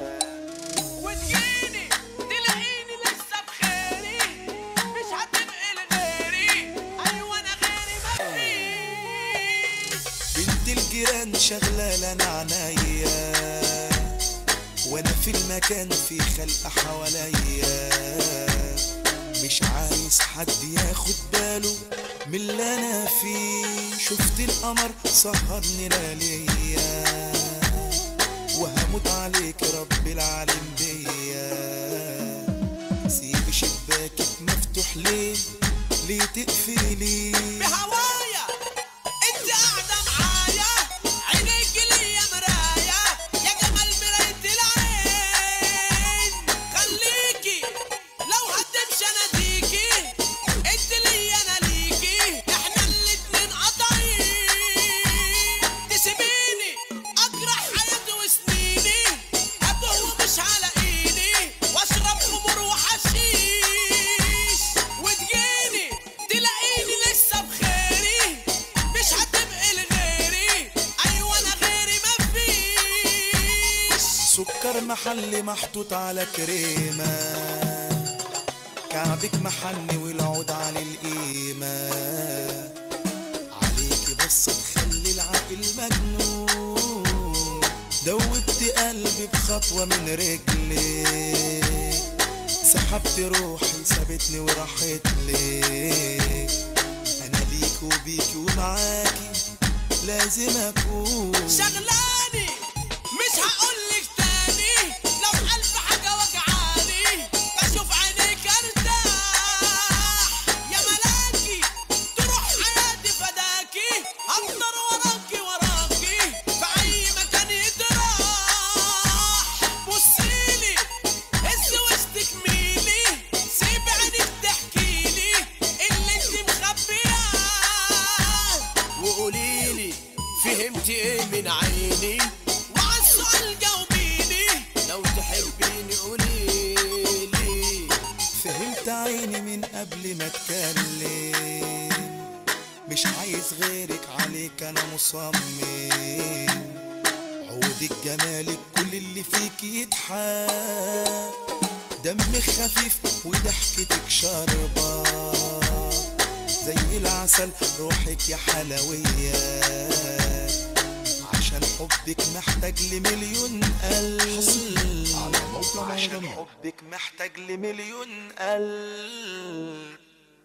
وتجيني تلاقيني لسه بخيري، مش هتنقل غيري، ايوه انا غيري مفيش. بنت الجيران شغلة انا عنايا، وانا في المكان في خلق حواليا، مش عايز حد ياخد باله من اللي انا فيه. شفت القمر سهرني لياليا، وهموت عليك رب العالم بيا. سيب شباكك مفتوح ليه، ليه تقفلي بهوايا انت قاعدة معايا، عينيك ليا مراية، يا جمال مراية العين. خليكي لو هتمشي اناديكي، انت ليا انا ليكي، احنا الاتنين قطعين. تسيبيني اجرح حياتي وسنيني، اتوه ومش على ايدي، واشرب خمور وحشيش. وتجيني تلاقيني لسه بخيري، مش هتبقي لغيري، ايوه انا غيري مفيش. سكر محلي محطوط على كريمة، كعبك محني والعود على القيمة. عليكي بس تخلي العقل مجنون، دوبت قلبي بخطوة من رجلي، سحبت روحي سابتني وراحت لي. أنا ليك وبيكي ومعاكي لازم أكون شغلاني مش هقولك تاني، لو ألف حاجة وجعاني بشوف عينيك ارتاح. يا ملاكي تروح حياتي فداكي، هفضل وراكي وراكي في أي مكان يتراح. بصيلي هز وشك ميلي، سيب عينك تحكيلي اللي انت مخبياه. وقوليلي فهمتي ايه من عيني، وعالسؤال جاوبيني، لو تحبيني قوليلي. فهمت عيني من قبل ما اتكلم، مش عايز غيرك عليك انا مصمم. عودك جمالك كل اللي فيك يضحك، دمك خفيف وضحكتك شاربة زي العسل، روحك يا حلوية. عشان حبك محتاج لمليون قلب، عشان حبك محتاج لمليون قلب.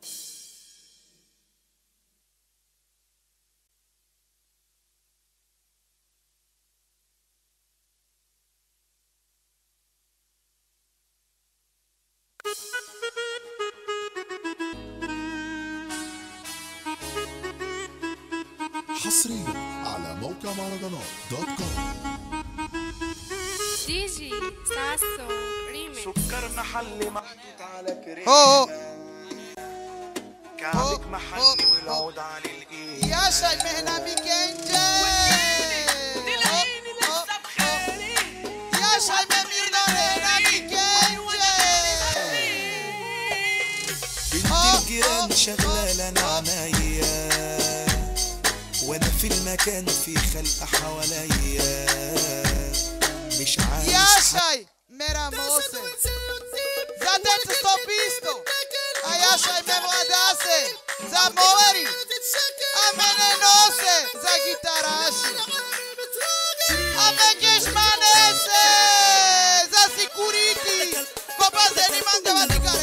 حصريا على موقع مهرجانات دوت كوم. دي جي ساسو ريميكس. سكر محلي محطوط على هو كريمة، كعبك محني والعود على القيمة. يا شيماء بكنجة تلاقيني لسه بخيري، يا شيماء ميردانينا بكنجة. بنت الجيران شغلة انا عنايا، وانا في المكان في خلق حواليا، مش عايز يا شي ميرا موسى زادت ستوبيستو، يا شي ميموداسي زاموري امene nose za gitarashi, amekesh manese za security kopa zeni manga valikare.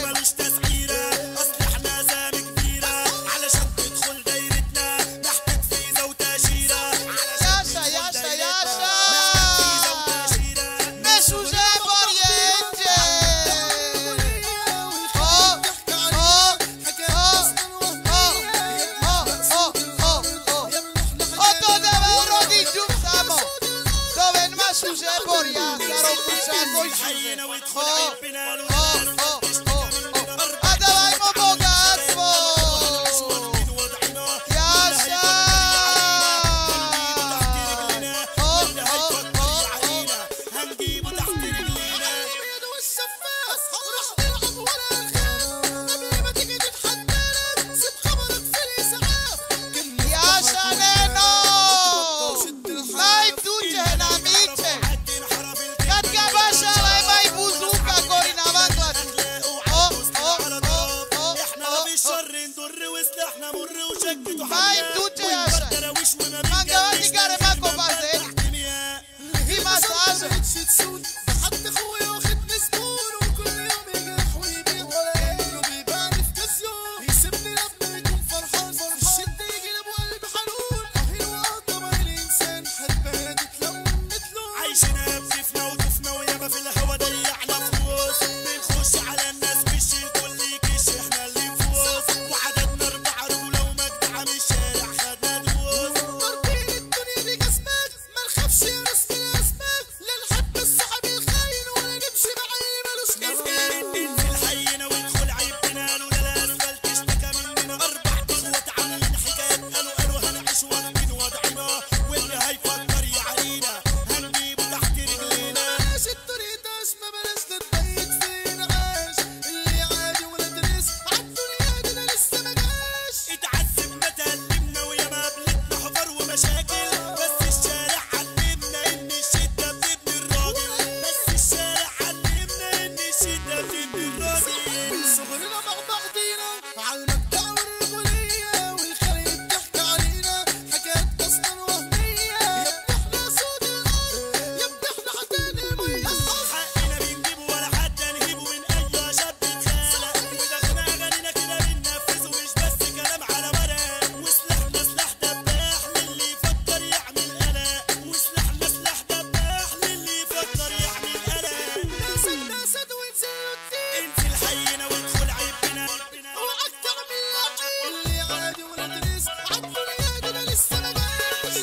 وسلاحنا مر وشكت Vai tutte essa. Mangaoni care ma cobaze. في مساج. حتى خويا واخدني زبون وكل يوم يجرح ويبيع انه بيبان في كازيون يسيبني لما يكون فرحان الشد يقلب وقلب حنون اهي وقطع الانسان حبها تتلون مثله عايشنا بكيفنا وطفنا وياما في الهوا ضيعنا فلوس بنخش على الناس مش الكل يكش احنا اللي نفوز وعددنا اربعة رجولة ومجدعة من الشارع خدنا دروس ضاربين الدنيا دي جسمك ما نخافش يا ناس في الاسماك لا نحب الصاحب الخاين ولا نمشي معاه مالوش كسبان انزل حينا وادخل عيبنا له لا لا نزل تشتكى مننا اربع اخوات عاملين حكايات قالوا قالوا هنعيش واخدين وضعنا واللي هيفكر يعانينا هنجيبه تحت رجلينا عاش الدنيا داش ما بلاش تتبيت فينا عاش اللي عادي ولا درس عالدنيا دي انا لسه ما جاش اتعذبنا تقلبنا وياما قابلتنا حفر ومشاكل بس الشارع علمنا ان الشدة بتبني الراجل بس الشارع علمنا ان الشدة بتبني الراجل من صغرنا مع بعضينا عالمبدأ والرجولية والخليج بتحكي علينا حكايات اصلا وهمية يا ابني احنا صوت الارض يا ابني احنا حدانا المية حقنا بنجيبه ولا حد نهيبه من اي شاب اتخلق ودخلنا اغانينا كده بننفذه مش بس كلام على ورق وسلاحنا سلاح دباح للي يفكر يعمل قلق وسلاحنا سلاح دباح للي يفكر يعمل قلق ناسد ناسد ونزيد انزل حينا وادخل عيبنا اوعك تعمل لاعب اللي عادي ولا درس عالدنيا دي انا لسه ما جاش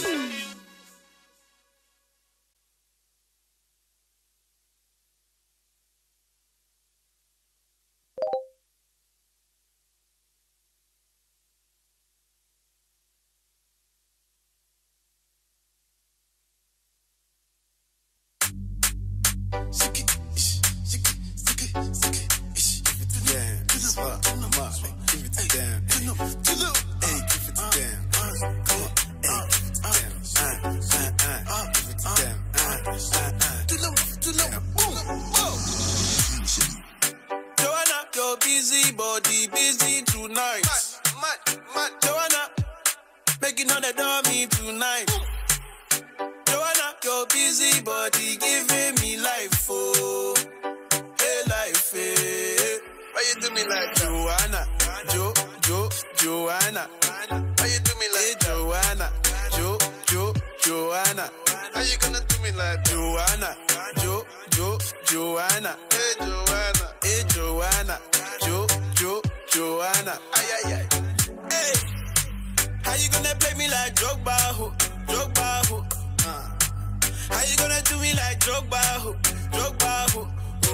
Joanna, your busy body busy tonight. Joanna, making all the dummy tonight. Joanna, your busy body giving me life, oh, hey life, hey. Why you do me like Joanna, Jo, Jo, Joanna? Why you do me like Joanna, Jo, Jo, Joanna? How you gonna do me like Joanna, Jo, Jo, Joanna? Hey Joanna, hey Joanna, Jo, Jo, Joanna? Ay ay ay. Hey, how you gonna play me like Drogba, ho, Drogba, ho? Uh. How you gonna do me like Drogba, ho, Drogba, ho?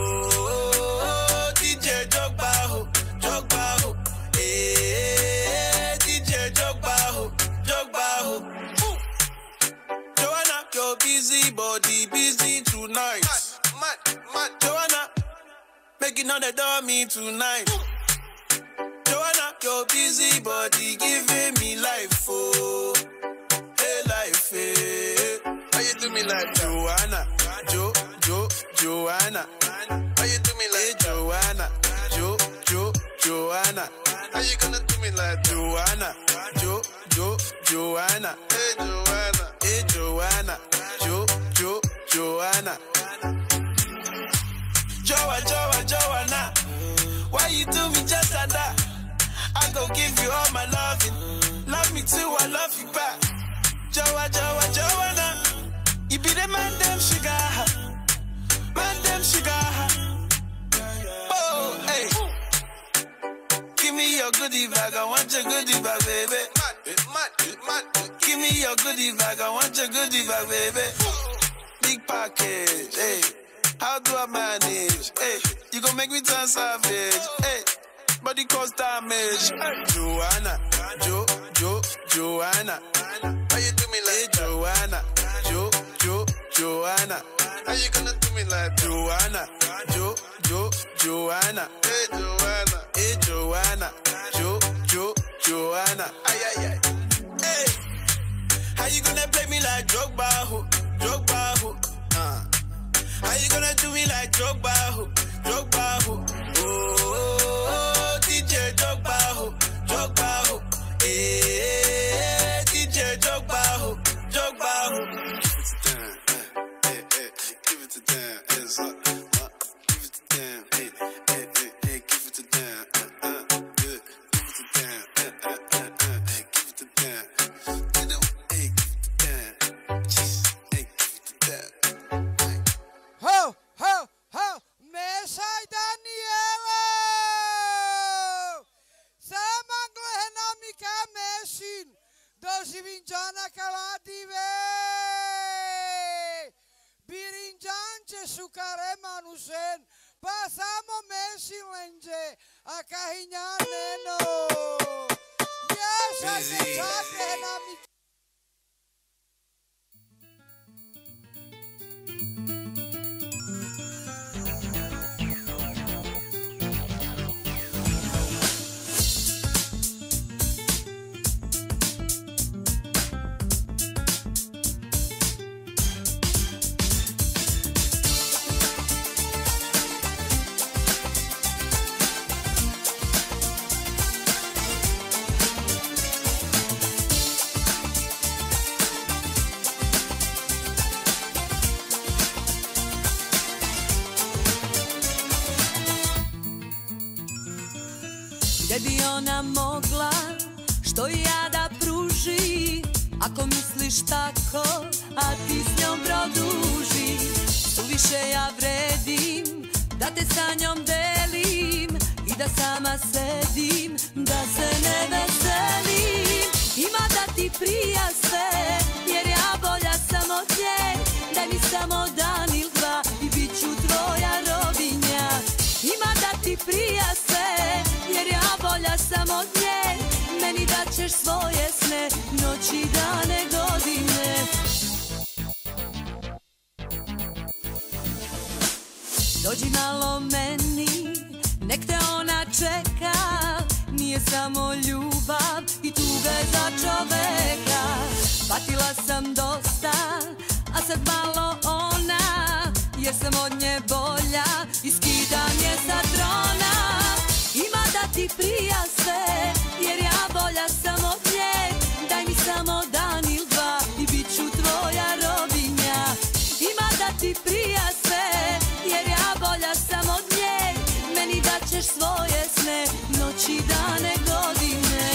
Oh, D J Drogba, ho, Drogba, ho? Hey, D J Drogba, ho, Drogba, ho? Ooh. Joanna, your busy body busy tonight. Mad, mad, mad. Joanna, making all the dummy tonight. Ooh. Joanna, your busy body giving me life, oh, hey life, hey. How you do me like Joanna, Jo, Jo, Joanna? How you do me like Joanna, Jo, Jo, Joanna? How you gonna do me like Joanna, Jo, Jo, Joanna? Hey Joanna, hey Joanna, Jo, Jo, Joanna? Joa, Joa, Joanna, why you do me just like that? I go give you all my loving, love me too, I love you back. Joa, Joa, Joanna, you be the man, damn sugar, man, damn sugar. Oh, hey, give me your goodie bag, I want your goodie bag, baby. Give me your goodie bag, I want your goodie bag, baby. Big package, hey, how do I manage? Hey, you gon' make me turn savage, hey. Body cause damage. Hey. Joanna, Jo, Jo, Joanna. How you do me like hey, Joanna, Jo, Jo, Joanna? How you gonna do me like Joanna, Jo, Jo, Joanna? Hey Joanna, hey Joanna, Jo, Jo, Joanna? Ay ay ay. Hey, how you gonna play me like Drogba, ho, Drogba, ho? Uh. How you gonna do me like Drogba, ho, Drogba, ho? Oh. D J Drogba, ho, Drogba, ho. Giana Cavative, Biringiance Sucare Manusen, Pasamo Messilenge, a Cahignaneno. Yes, I said, Gde bi ona mogla, što i ja da pruži, ako misliš tako, a ti s njom produži. Suviše ja vredim, da te sa njom delim, i da sama sedim, da se ne veselim. Ima da ti prija sve, jer ja bolja sam od nje. Daj mi samo dan ili dva i bit ću tvoja robinja. Ima da ti prija sve, jer ja bolja sam od nje. Meni da ćeš svoje sne, noći, dane, godine. Dođi malo meni, nek te ona čeka. Nije samo ljubav i tuga je za čoveka. Patila sam dosta, a sad malo ona, jer sam od nje bolja i skidam je sa trona. Ima da ti prija sve, jer ja bolja sam od nje. Daj mi samo dan ili dva i bit ću tvoja robinja. Ima da ti prija sve, jer ja bolja sam od nje. Meni da ćeš svoje sne, noći, dane, godine.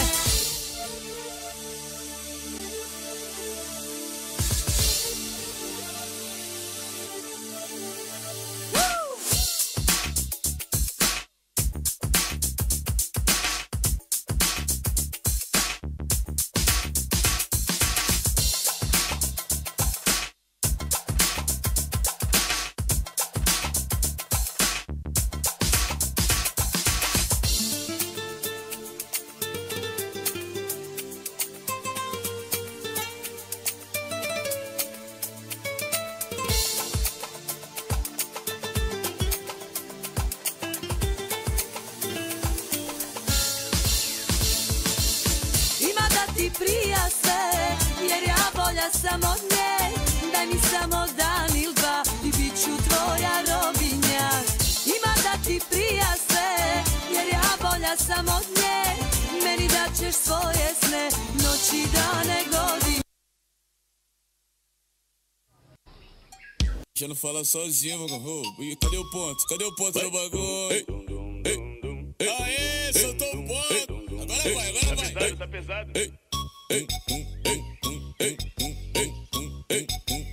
Prija sve, jer ja bolja sam od nje. Daj mi samo dan ili dva i bit ću tvoja robinja. Ima da ti prija sve, jer ja bolja sam od nje. Meni da ćeš svoje sne, noći, dane, godine. Já não fala sozinho, meu carro. Cadê o ponto? Cadê o ponto do bagulho? Ei, ei, ei. Aê, soltou o ponto. Agora vai, agora vai. Tá pesado, tá pesado. Ei. Ei, ei, ei, ei, ei, ei,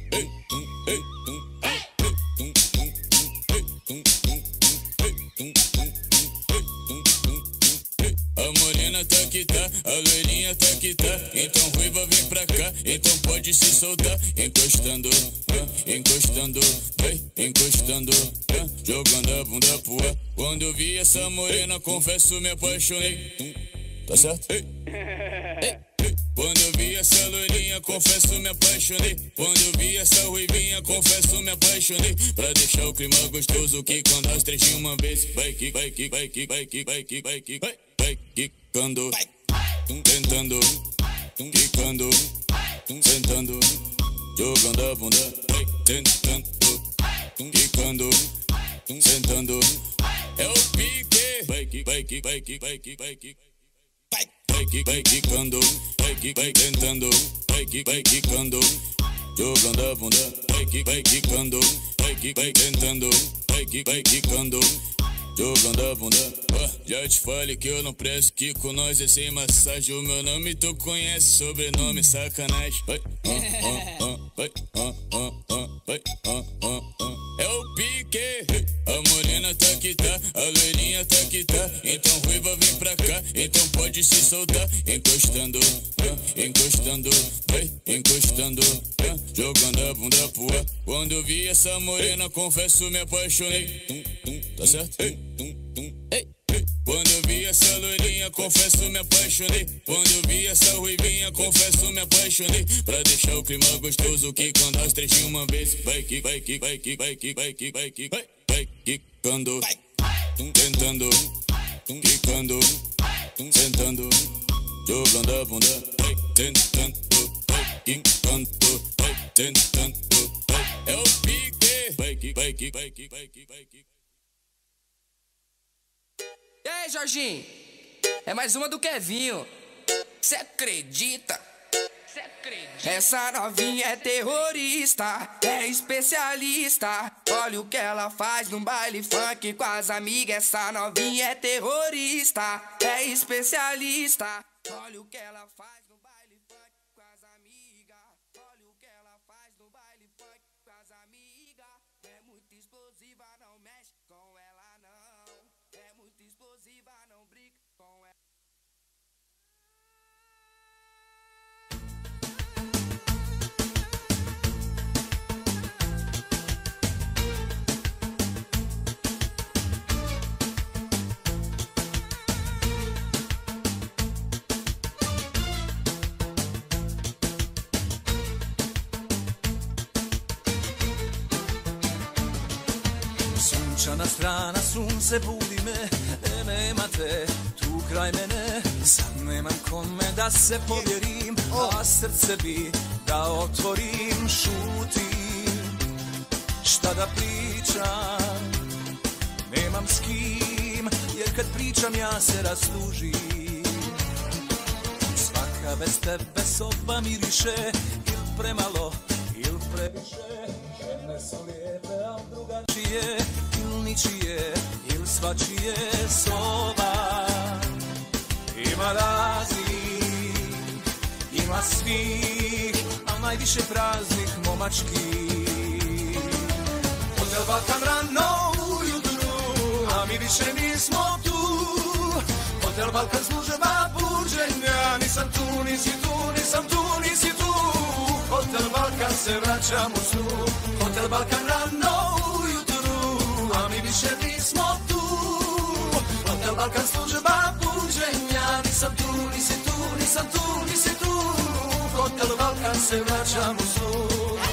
a morena tá que tá, a loirinha tá que tá. Então ruiva vem pra cá, então pode se soltar. Encostando, encostando, encostando, jogando a bunda pro ar. Quando eu vi essa morena, confesso me apaixonei. Tá certo? Ei, ei. Quando eu vi essa loirinha, confesso me apaixonei. Quando eu vi essa ruivinha, confesso me apaixonei. Pra deixar o clima gostoso, que quando as três de uma vez vai que, vai que, vai que, vai que, vai que, vai que, vai, vai quicando, tentando, quicando, sentando, jogando a bunda, vai tentando, quicando, sentando. É o pique, vai que, vai que, vai que, vai que, vai que. Vai que, vai quicando, vai que, vai tentando, vai que, vai quicando, jogando a bunda, vai que, vai quicando, vai que, vai tentando, vai que, vai quicando, jogando a bunda. Oh, já te falei que eu não presto, que com nós é sem massagem. O meu nome tu conhece, sobrenome sacanagem. Vai, ah, ah, ah, vai, ah, ah, ah, vai, ah, ah, ah. É o pique. pique. A morena tá que tá, a loirinha tá que tá. Então ruiva vem pra cá, então pode se soltar. Encostando, encostando, encostando, jogando a bunda pro ar. Quando eu vi essa morena, confesso, me apaixonei. Tá certo? Quando eu vi essa loirinha, confesso, me apaixonei. Quando eu vi essa ruivinha, confesso, me apaixonei. Pra deixar o clima gostoso, que quando as três de uma vez. Vai que, vai que, vai que, vai que, vai que, vai que, vai, vai quicando, tentando, quicando, sentando, jogando a bunda, vai tentando, vai quicando, vai tentando, vai. É o pique, vai que, vai que, vai que, vai que, vai que. E aí, Jorginho? É mais uma do Kevinho. Cê acredita? Cê acredita? Essa novinha é terrorista, é especialista. Olha o que ela faz no baile funk com as amigas. Essa novinha é terrorista, é especialista. Olha o que ela faz no baile funk com as amigas. Olha o que ela faz no baile funk com as amigas. É muito explosiva, não mexe com ela não. É muito explosiva, não brinca com ela. Sunčana strana, sunce budi me, e nema te tu kraj mene. Sad nemam kome da se povjerim, a srce bi da otvorim. Šutim, šta da pričam, nemam s kim, jer kad pričam ja se rastužim. Svaka bez tebe soba miriše, il premalo, il previše. Žene su lijepe, a drugačije, il ničije, il svačije. Soba ima raznih, ima svih, a najviše praznih momačkih. Hotel Balkan rano ujutru, a mi više nismo tu. Hotel Balkan služeba buđenja, nisam tu, nisi tu, nisam tu, nisi tu. Hotel Balkan se vraćam u snu. Hotel Balkan rano ujutru, a mi više nismo tu. Hotel Balkan služba buđenja, nisam tu, nisi tu, nisam tu, nisi tu. Hotel Balkan se vraćam u snu.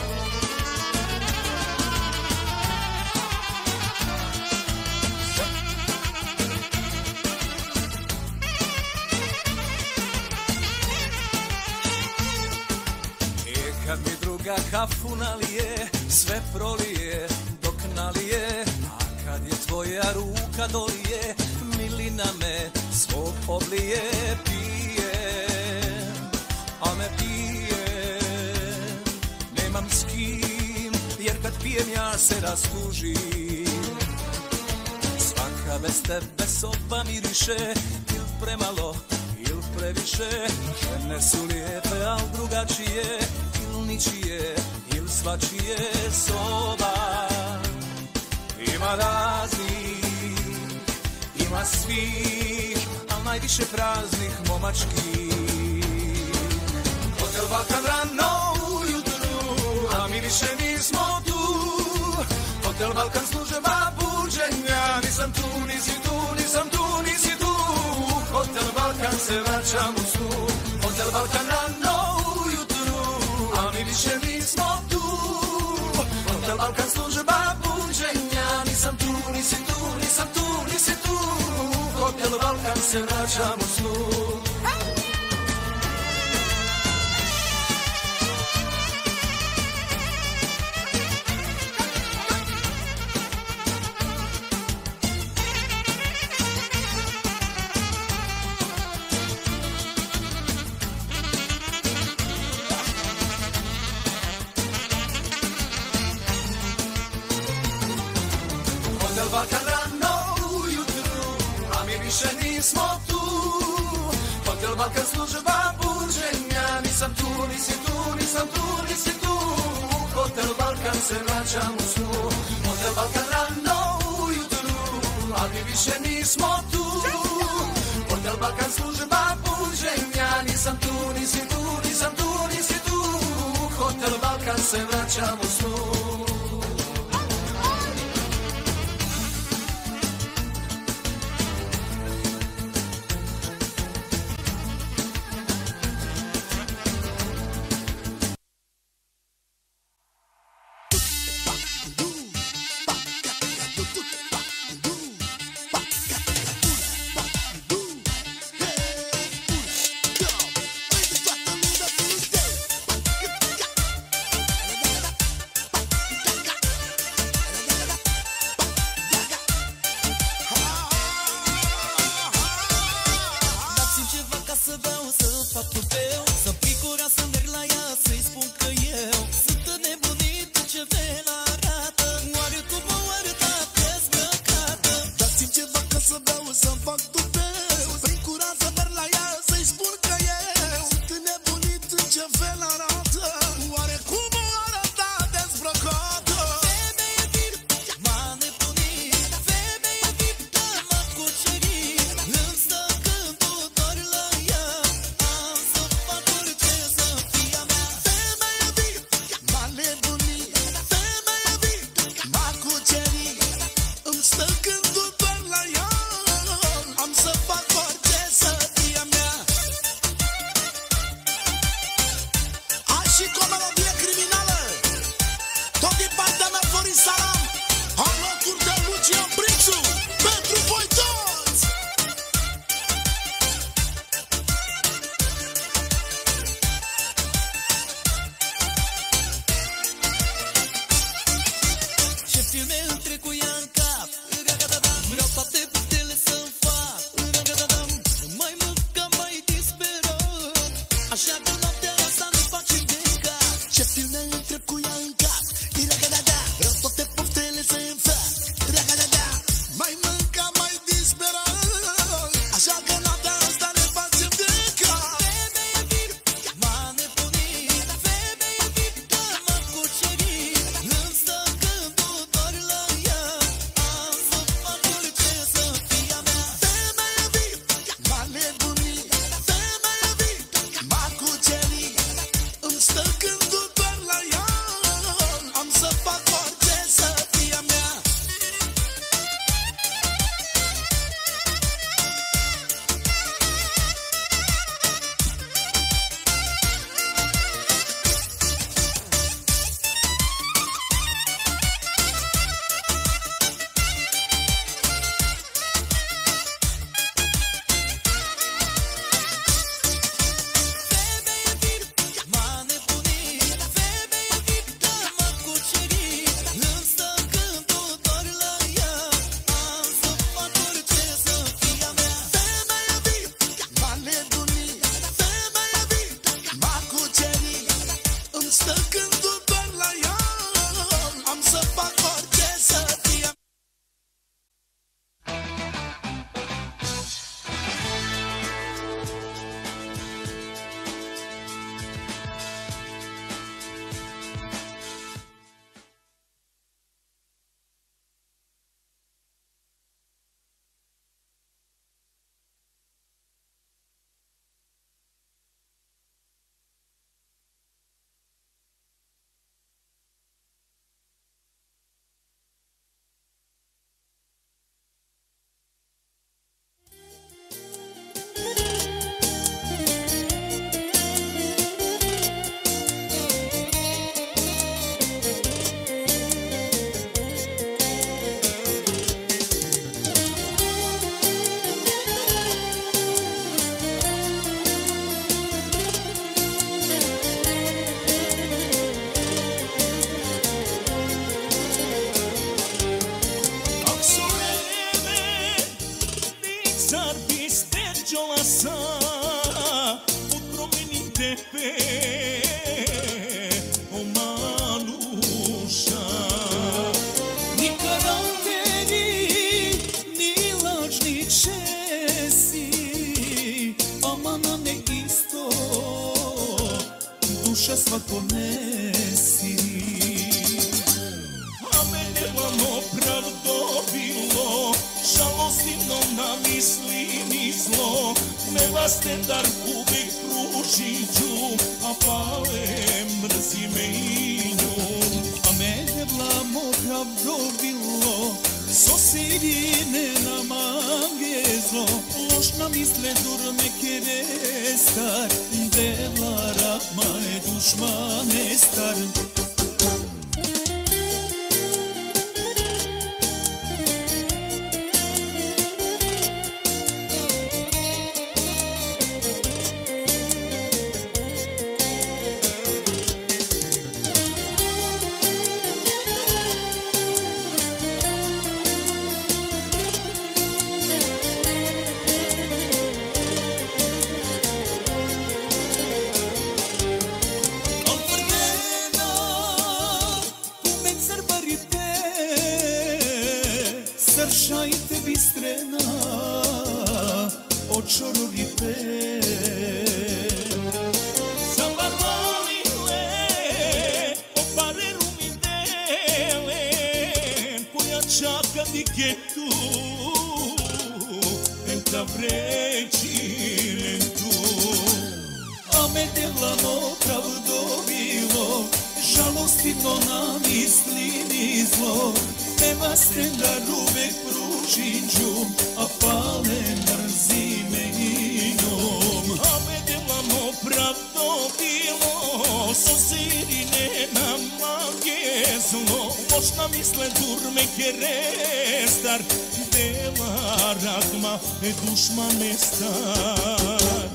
Kad mi druga kafu nalije, sve prolije dok nalije. A kad je tvoja ruka dolije, milina me svog oblije. Pijem, a me pijem, nemam s kim, jer kad pijem ja se rastužim. Svaka bez tebe soba miriše, il premalo, il previše. Žene su lijepe, al drugačije, ničije, il svačije. Soba ima raznih, ima svih, al najviše praznih momačkih. Hotel Balkan rano ujutru, a mi više nismo tu. Hotel Balkan služba buđenja, nisam tu, nisi tu, nisam tu, nisi tu. Hotel Balkan se vraćam u snu. Hotel Balkan rano a mi više nismo tu. Hotel Balkan služba buđenja, nisam tu, nisi tu, nisam tu, nisi tu. Hotel Balkan se vraćam u snu. Hotel Balkan rano ujutru, a mi više nismo tu. Hotel Balkan služba buđenja, nisam tu, nisi tu, nisam tu, nisi tu. Hotel Balkan se vraćam u snu. Hotel Balkan rano ujutru, ali više nismo tu. Hotel Balkan služba buđenja, nisam tu, nisi tu, nisam tu, nisi tu. Hotel Balkan se vraćam u snu. svako nesi. A mene lamo opravdo bilo, žalostivno namisli ni zlo, me vas tendar uvijek pružit ću, a pale mrzi me i nju. A mene vlam opravdo bilo, sosidine na mange zlo, loš namisle durme kere star, devlara mane dušmane star. Sršajte bistrena, očorujte. Zabarvalile, opareru mi dele, koja čaka di getu, enta vreći tu. A me devlano pravdo bilo, žalostivno namisli ni zlo, nema stendar uvek pružit ću, a pale mrzi me i njom. A me delamo pravdo bilo, sosidine na mange zlo, loš namisle durme kere star, dela rakma e dušmane star.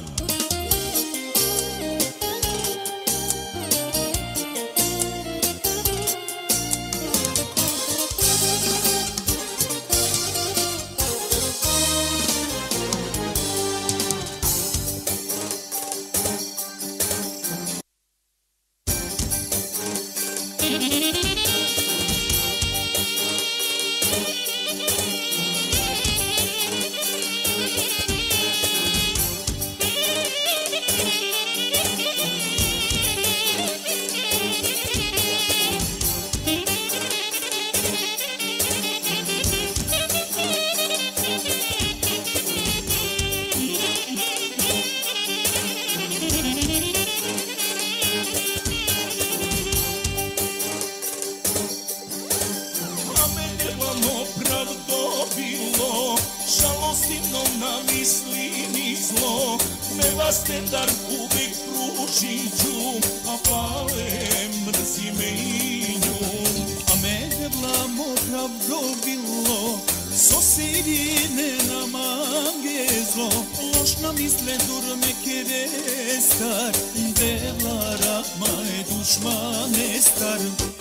Stendar uvijek pružit ću, a pale mrzi me i nju. A mene vlam opravdo bilo, sosidine na mange zlo, loš namisle durme kere star, devlara mane dušmane star.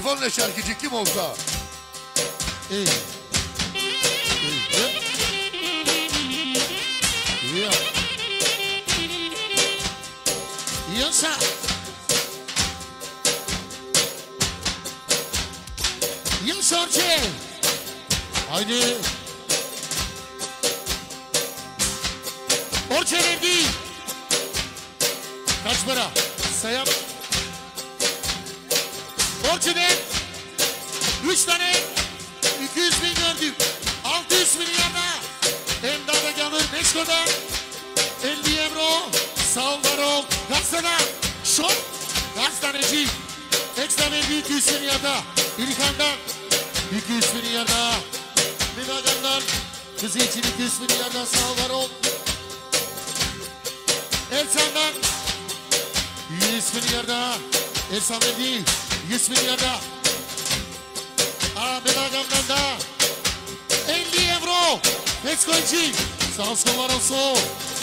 Telefonla şarkıcı kim olsa. İyi. İyi. İyi. Yoksa. Yoksa Orçe. Haydi. Orçe verdi. Kaç para? Sayam. Orçe'den üç tane iki yüz bin gördüm. altı yüz milyarda. Emdada Gamır Meşko'dan elli euro. Sağ ol var ol. Gazeteden şok. Gazeteci. Ekstra verdi iki yüz milyarda. İlkan'dan iki yüz milyarda. Midagan'dan kızı için iki yüz milyarda. Sağ ol var ol. Elsan'dan yüz milyarda. Elsan verdi yüz milyarda. Ahmet Agam'dan da elli euro. Mesko için. Sağ olsun var olsun.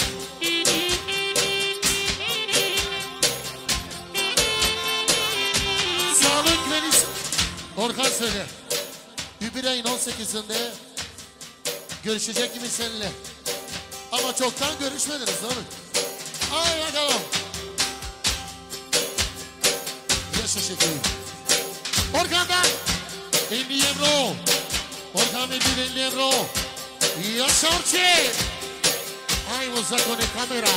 Sağlık Melis. Orhan söyle. Bir ayın on sekizinde görüşecek gibi seninle. Ama çoktan görüşmediniz değil mi? Ay bakalım. Yaşa şekerim. Orhan'dan elli euro. Orhan Medir elli euro. Yaşa Orçe. Ay uzak onu kamera.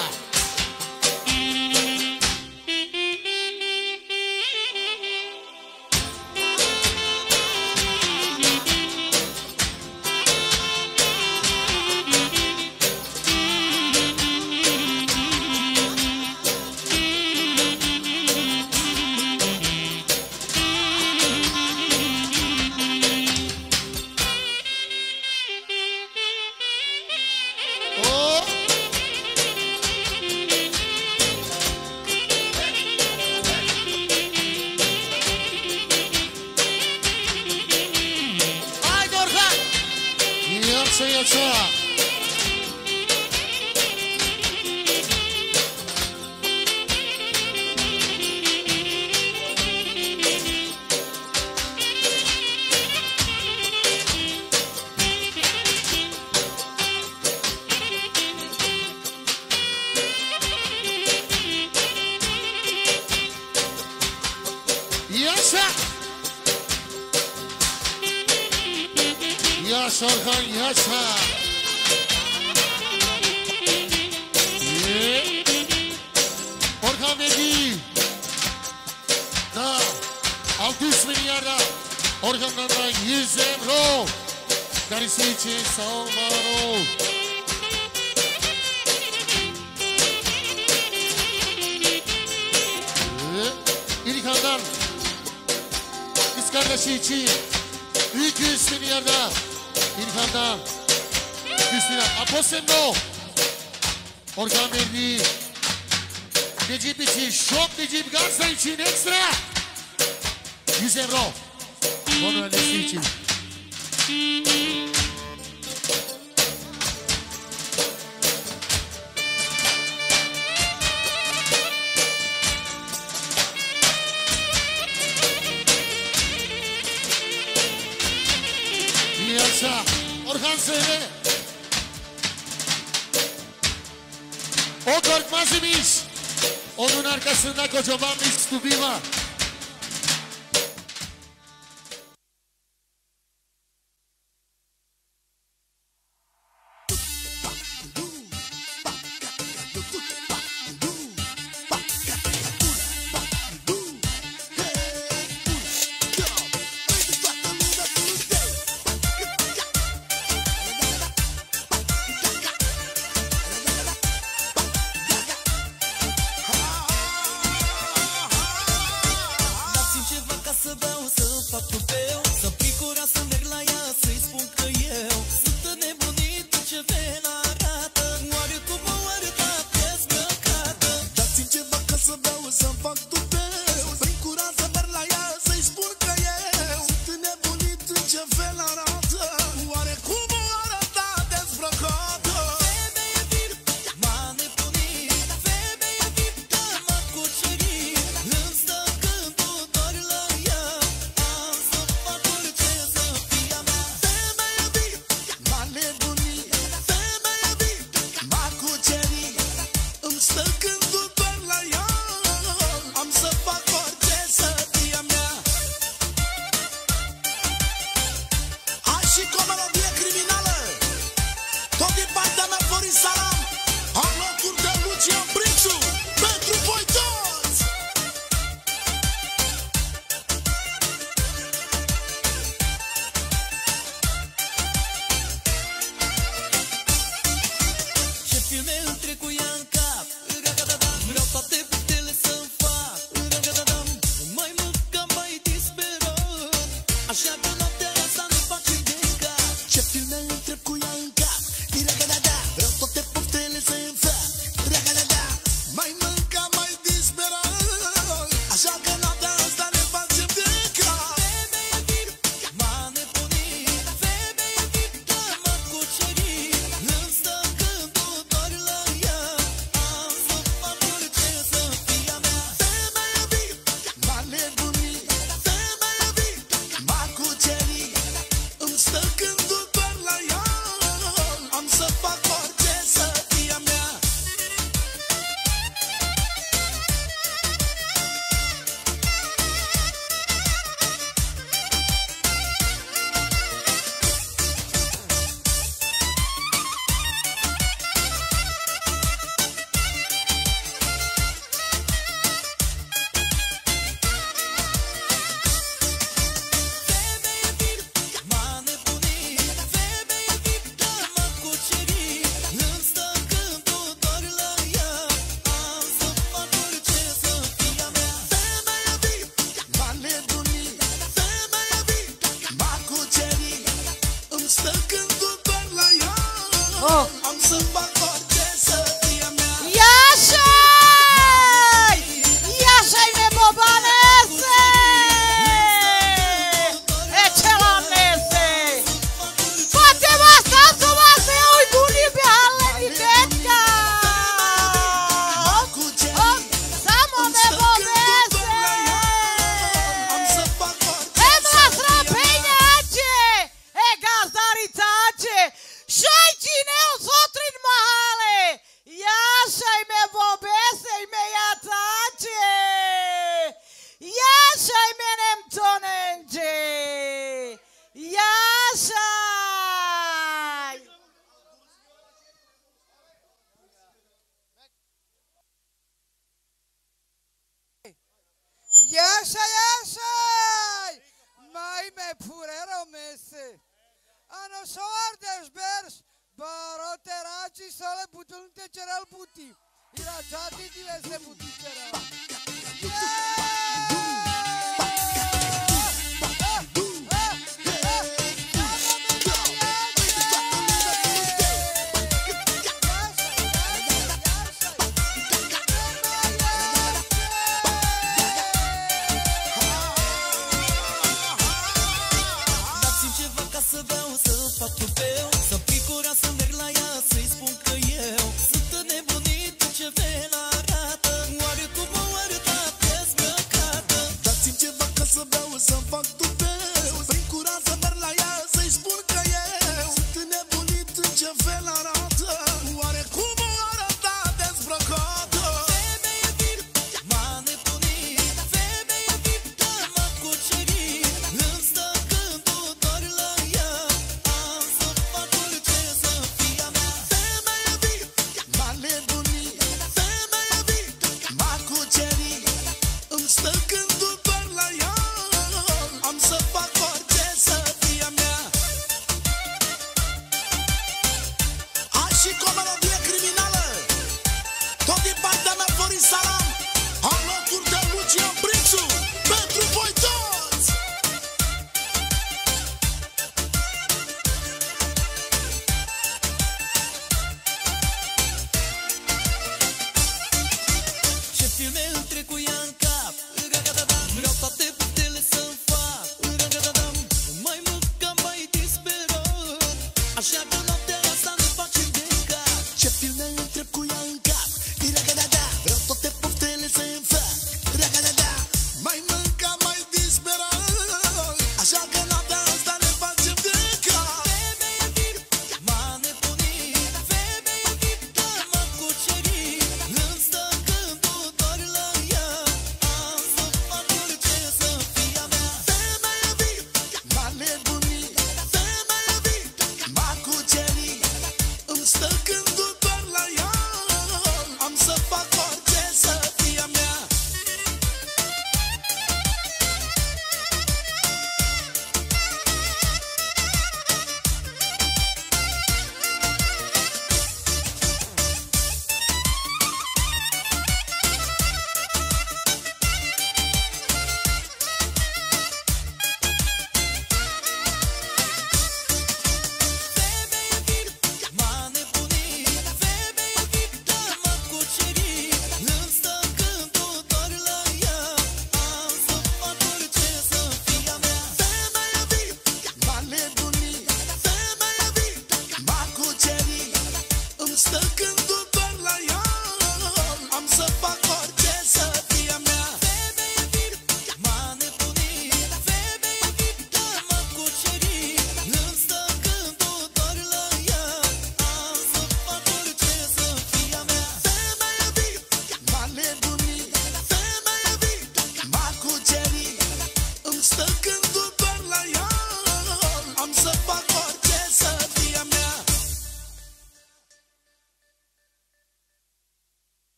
Yaşa Orhan yaşa. Yeah. Orhan verdi. Da altı yüz milyarda. Orhan'dan da yüz euro. Karısı için sağ ol var ol. İlkan'dan kız kardeşi için iki yüz milyarda. İlkan'dan yüz milyar. Aposemno. Orhan verdi. Necip için şok. Necip Galatasaray için ekstra yüz euro. Konu ödesi için. Yaşa. Orhan söyle. O korkmaz imiş. Onun arkasında kocaman bir stubi var. mari salam alături de Lucian Prințu pentru voi toți. Ce filme îmi trecuia în cap, vreau toate puterile să-mi fac, mai mult ca mai disperat, așa că noaptea asta ne facem de cap. Ce filme îmi trecuia în cap, vreau toate puterile să-mi fac, mai mult ca mai disperat, așa că noaptea asta ne facem de cap. Femeie vip, m-a nebunit, femeie vip, m-a cucerit, îmi stă gândul doar la ea, am să fac orice să fie a mea. Femeie vip, m-a nebunit, femeie vip, m-a cucerit, îmi stă gândul doar la ea, am să fac orice să fie a mea. Femeie vip, m-a nebunit, femeie vip, m-a cucerit, îmi stă gândul doar la ea, am să fac orice să fie a mea. Femeie vip, m-a nebunit, femeie vip, m-a cucerit, îmi stă gândul doar la ea, am să fac orice să fie a mea. Iașai! Iașai me bobanese! E ce la mese! Poate mă sta să mă se ui buni pe ale vitesca! Samo me bobese! E mlastra penjače! E gazdaricače! Šaj čine u sotrin mahale! Jašaj me bobese i me jatače! Jašaj me nemtonenđe! Jašaj! Iașai, iașai! Mai me purero mese! Ano soar deșbers, barote raci sole butul te cerel buti. Ira chati divese buti cerel. Dați-mi ceva ca să beau, să fac trofeu, să picura, să merg la ea, să-i spun că eu sunt nebunit, ce fel arată. Oare cum o arăta pies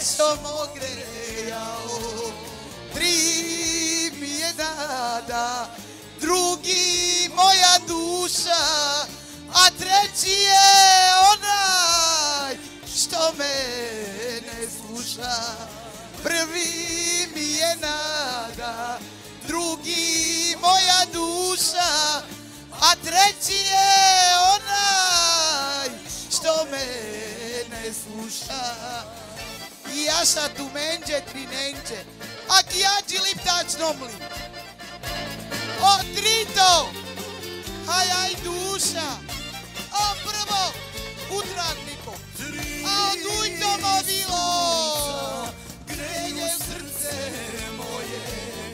što mogrejao. Tri mi je nada, drugi moja duša, a treći je onaj što mene sluša. Prvi mi je nada, drugi moja duša, a treći je onaj što mene sluša. I jaša tu menđe, tri nenđe, a kijađi liptač nomli. O trito, haj aj duša, a prvo utradniko, a oduj to mobilo, greje srce moje,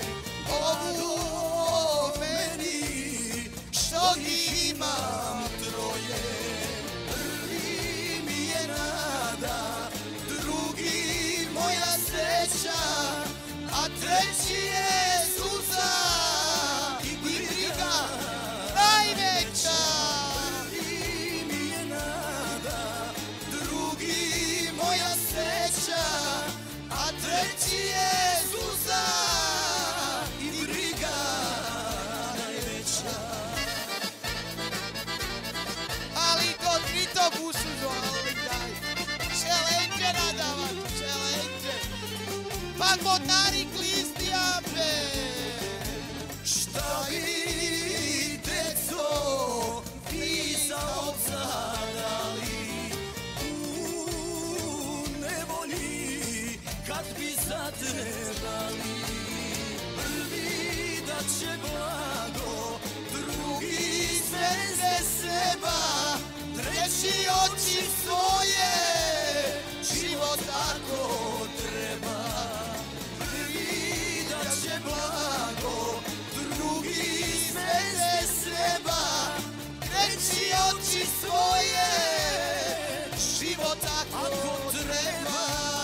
ovu meni, što imam troje. Prvi mi je nada, drugi moja sreća, a treći je suza i briga najveća. Prvi mi je nada, drugi moja sreća, a treći je suza i briga najveća. Ali to trito busu zvali daj, šelenđe nadavat, šelenđe. Pa kotari klistijape, šta bi deco pisao zadali u nevolji kad bi zatrebali. Prvi da će blago, drugi sve ze seba, treći oči svoje, život tako treba. Prvi da će blago, drugi sve ze seba, treći oči svoje, život tako treba.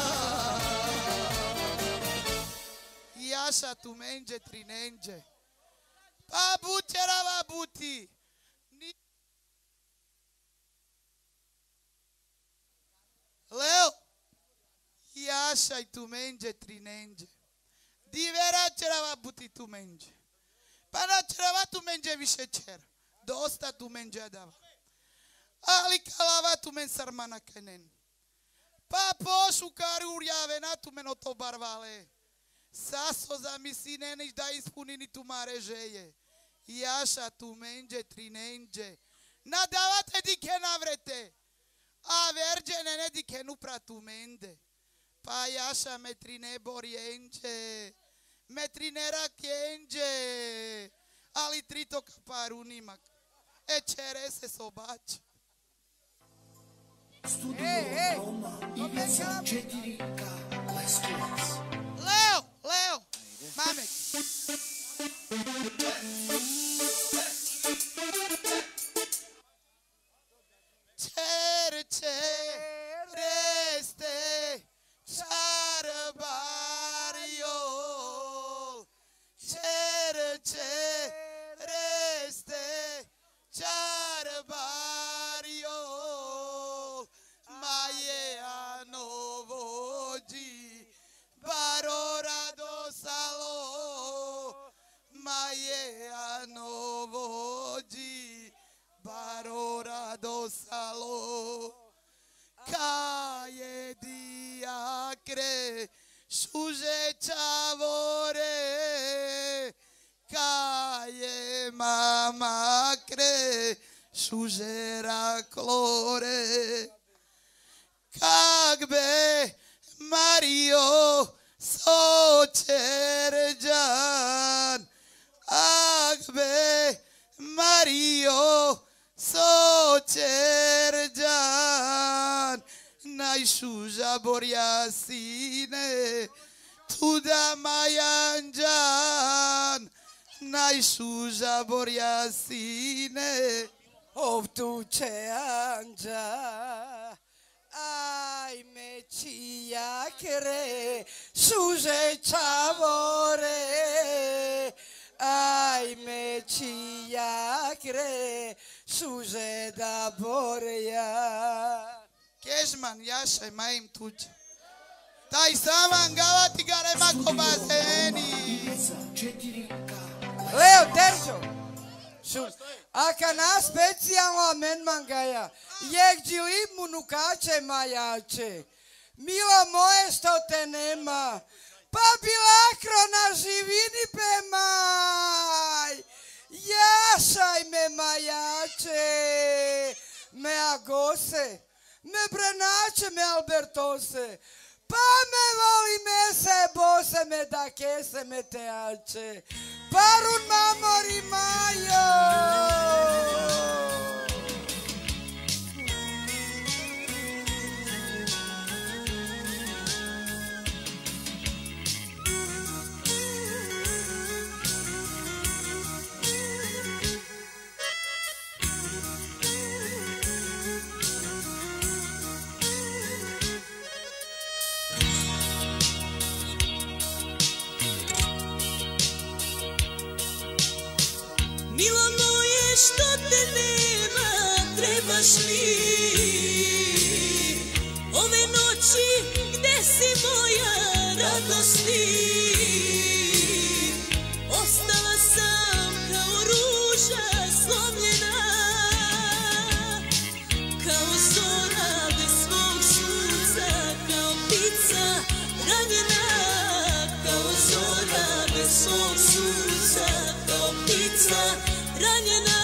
Jaša tu menđe, tri nenđe, pa bućerava buti. Leo, jaša i tu menđe, tri nenđe. Divera čerava buti tu menđe. Pa na čerava tu menđe više čera. Dosta tu menđe dava. Ali kalava tu men sarmana kenen. Pa pošu kari urjave na tu men oto barvale. Saso zamisli neniš da ispuni ni tu mare želje. Jaša tu menđe, tri nenđe. Nadavate dike navrete. A verđe ne dike nupra tu mende. Pa jaša me tri ne borjenđe. Me tri ne rakjenđe. Ali tri to kaparu nimak. E čere se sobač. Studio Roma, Ivica četiri K, Leskovac. Leo, Leo, mamek. Čerče, reste, čarbario. Čerče, reste, čarbario. Maje anovođi, baro radosalo. Maje anovođi, baro radosalo. Kaje diakre, šuže čavore. Kaje mama kre, šuže raklore. Kak be Mario sočerđan, ak be Mario sočerđan, najšuža borja sine, tuda majanđan, najšuža borja sine, ovtuče anđa. Aj me čija kre, šuže čavore. Aj me čija kre, šuže da borja. Kežman, jašaj, majim tuđe. Dai sama ngawati gare mako bazeni. Leo Terzo. Su. Akana specijalno men mangaja. Jek džilib munukače majače. Milo moje što te nema. Pa bilakro na živini pemaj. Jašaj me majače. Me agose. Me brenače me albertose. Pa me voli me se bose me da kese me teače. Parun mamori majo. Milo moje što te nema, trebaš li ove noći gde si moja radosti? Ostala sam kao ruža slomljena, kao zora bez svog sunca, kao ptica ranjena, kao zora bez svog sunca, kao ptica ranjena.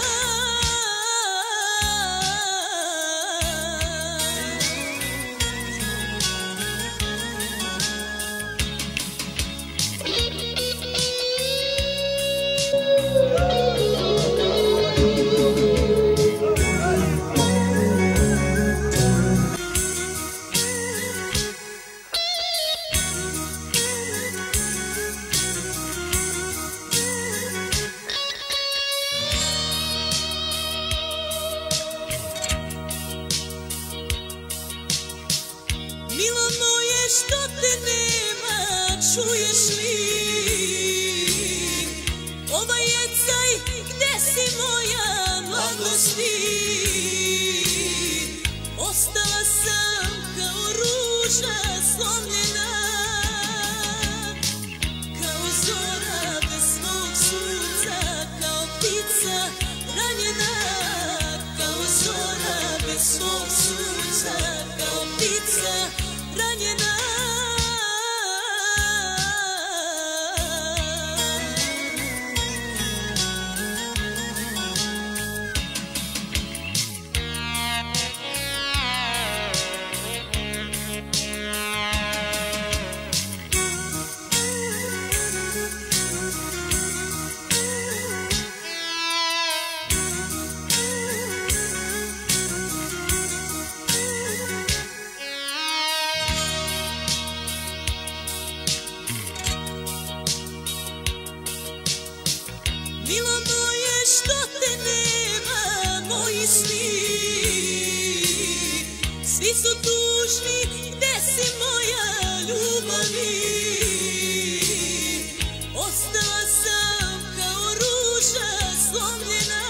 Milo moje što te nema, čuješ li ovaj jecaj gde si moja mladosti? Ostala sam kao ruža slomljena, kao zora bez svog sunca, kao ptica ranjena, kao zora bez svog sunca, kao ptica ranjena. Milo moje što te nema, moji sni svi su tužni, gde si moja ljubavi? Ostala sam kao ruža slomljena,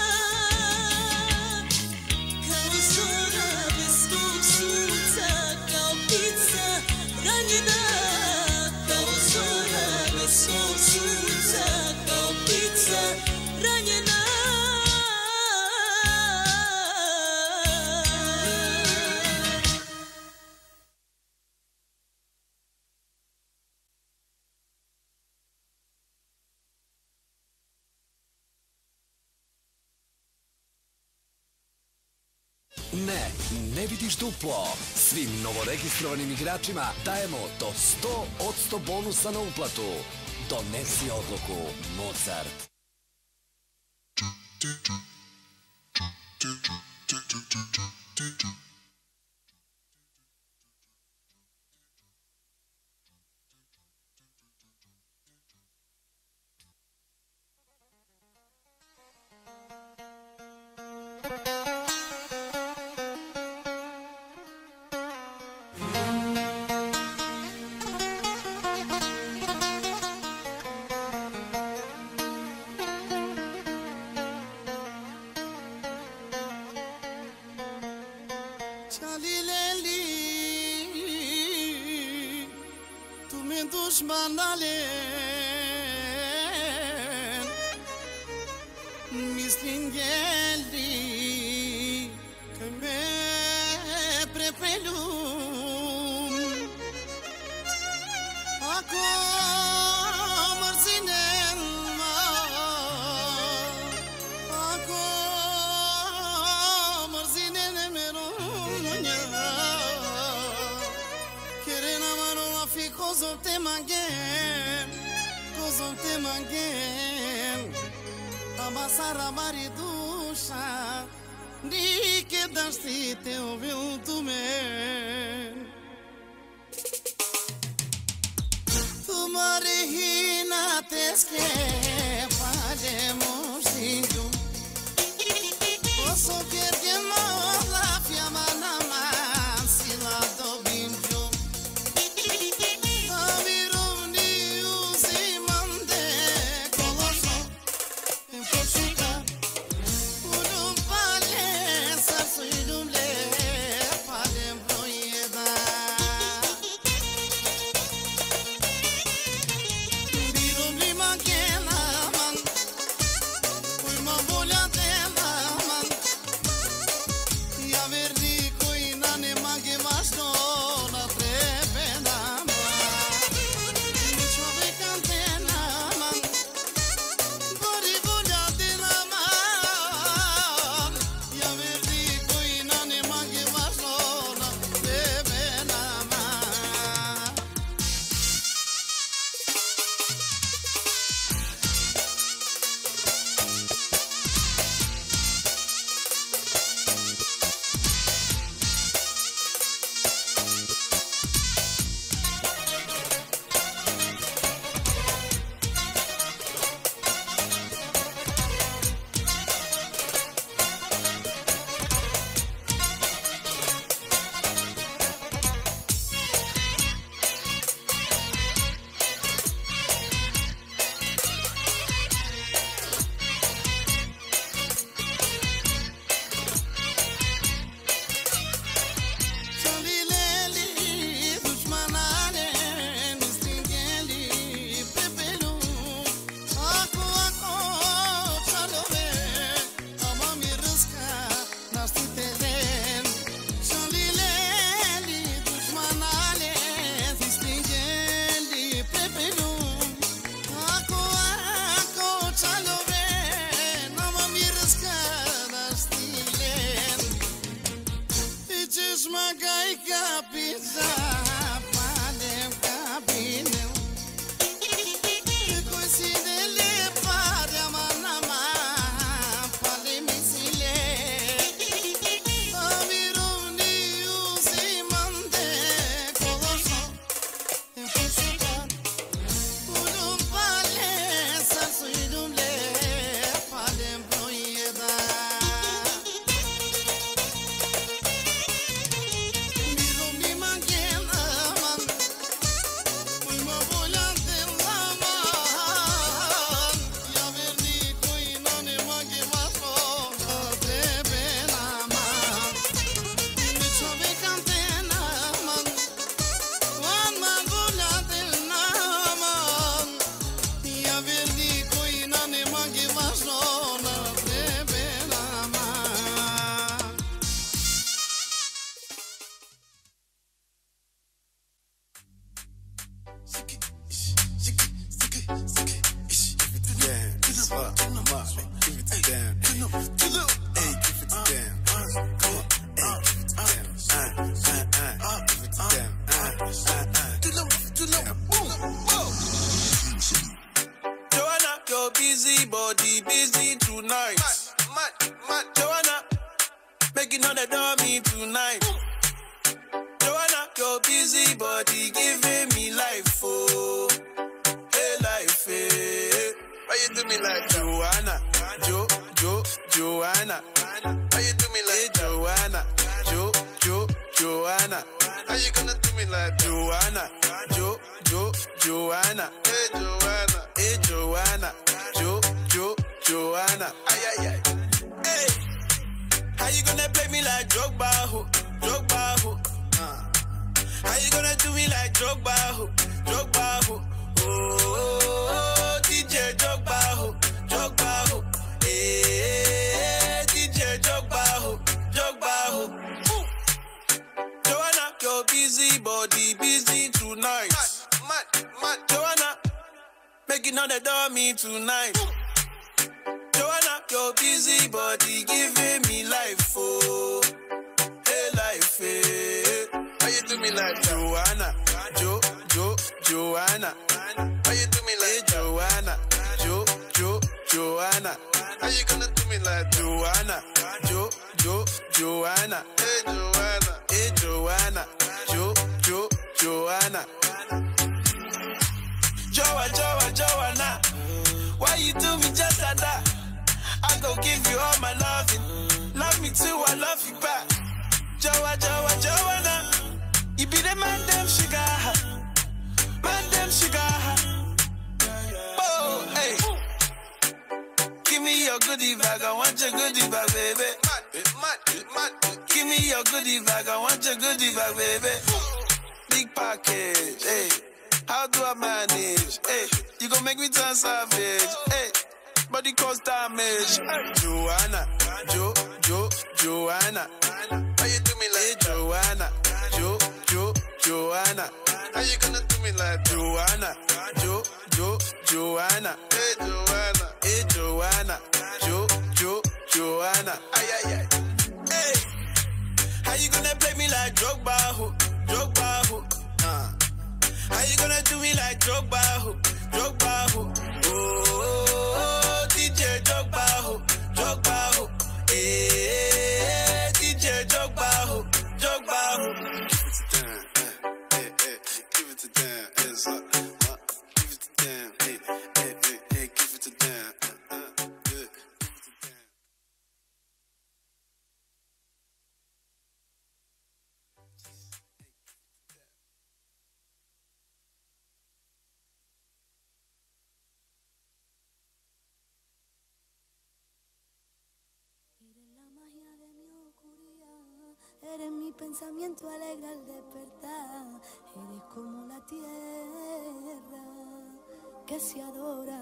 kao zora bez svog sunca, kao ptica ranjena, kao zora bez svog sunca, kao ptica ranjena. Ne, ne vidiš duplo. Svim novoregistrovanim igračima dajemo do sto posto bonusa na uplatu. Donesi odluku, Mozart. Tu me dușmanale Mislim jeli Că me prepelum Ako mărzinen ma Ako mărzinen meronya Kerena mano afi kozom te mangen Kozom te mangen Amasara mari dusha Ni che dasti te ouviu tu me Tu mare hina te skepa de moștinju Posso pierde la fiamma na man si la dobinju Avirum ni usi mande kolosho em pochuka Unum pale sa suidum le palem proieda Birum li manchena man Ui ma volia te man Ya verdi coina ne manche masno na trebe na man Nici o becantena man Bori volia te na man Ya verdi coina ne manche masno na trebe na man Solileli, dușmanale, mi stringeli pe pelu. Acu, acu, cialove, ama mi râsca, n-aști teren. Solileli, dușmanale, mi stringeli pe pelu. Acu, acu, cialove, ama mi râsca, n-aști teren. Idziesz magaj kapiza, palem kabinem. Coisinele pare amanama, palem isile. Amirum ni uzi mande kolosho, em fusukan. Unum pale sa suidum le palem proieda. Birum ni manchena man Ui ma volia te la man Ya verdi coina ne manche masno Na trebe na man Nici o becantena man Wan ma volia te la man Ya verdi coina ne manche masno Na trebe na man Joanna, your busy body busy tonight. Joanna, making all the dummy tonight. Joanna, your busy body giving me life, oh, hey life, hey. Why you do me like Joanna, Jo, Jo, Joanna? Why you do me like Joanna, Jo, Jo, Joanna? How you gonna do me like Joanna, Jo, Jo, Joanna? Hey Joanna, hey Joanna, Jo, Jo, Joanna? Ay ay ay. Hey, how you gonna play me like Drogba, ho, Drogba, ho? Uh. How you gonna do me like Drogba, ho, Drogba? busy tonight. Mad, mad, mad. Joanna, make it know they do me tonight. Joanna, your busy body giving me life, oh. Hey, life, hey. How you do me like Joanna? Jo, Jo, Joanna. How you do me like Joanna? Jo, Jo, Joanna. How you gonna do me like Joanna? Jo, Jo, Joanna. Hey, Joanna. Hey, Joanna. Jo, Jo, Joanna. Joa, Joa, Joanna. Why you do me just like that? I go give you all my loving. Love me too, I love you back. Joa, Joa, Joanna. You be the man, them sugar. Man, them sugar. Oh, hey. Give me your goodie bag, I want your goodie bag, baby. Give me your goodie bag, I want your goodie bag, baby. Big package, hey. How do I manage? Hey, you gon' make me turn savage. Hey, body cause damage. Hey, Joanna, Jo, Jo, Joanna. How you do me like hey, Joanna? Jo, Jo, Joanna. How you gonna do me like Joanna? Jo, Jo, Joanna. Hey, Joanna. Hey, Joanna. Jo, Jo, Joanna. Ay, ay, ay. Hey, how you gonna play me like Drogba, ho? Drogba, ho? Uh. How you gonna do me like Drogba, ho? Drogba, ho? Oh, oh, oh, D J Drogba, ho? Drogba, ho? Eh, D J Drogba, ho? Drogba, ho? Give it to them, eh, eh, eh, give it to them, hands up, uh, give it to them, hey, hey, hey, hey, give it to them, uh, uh, yeah. Eres mi pensamiento alegre al despertar. Eres como la tierra que se adora.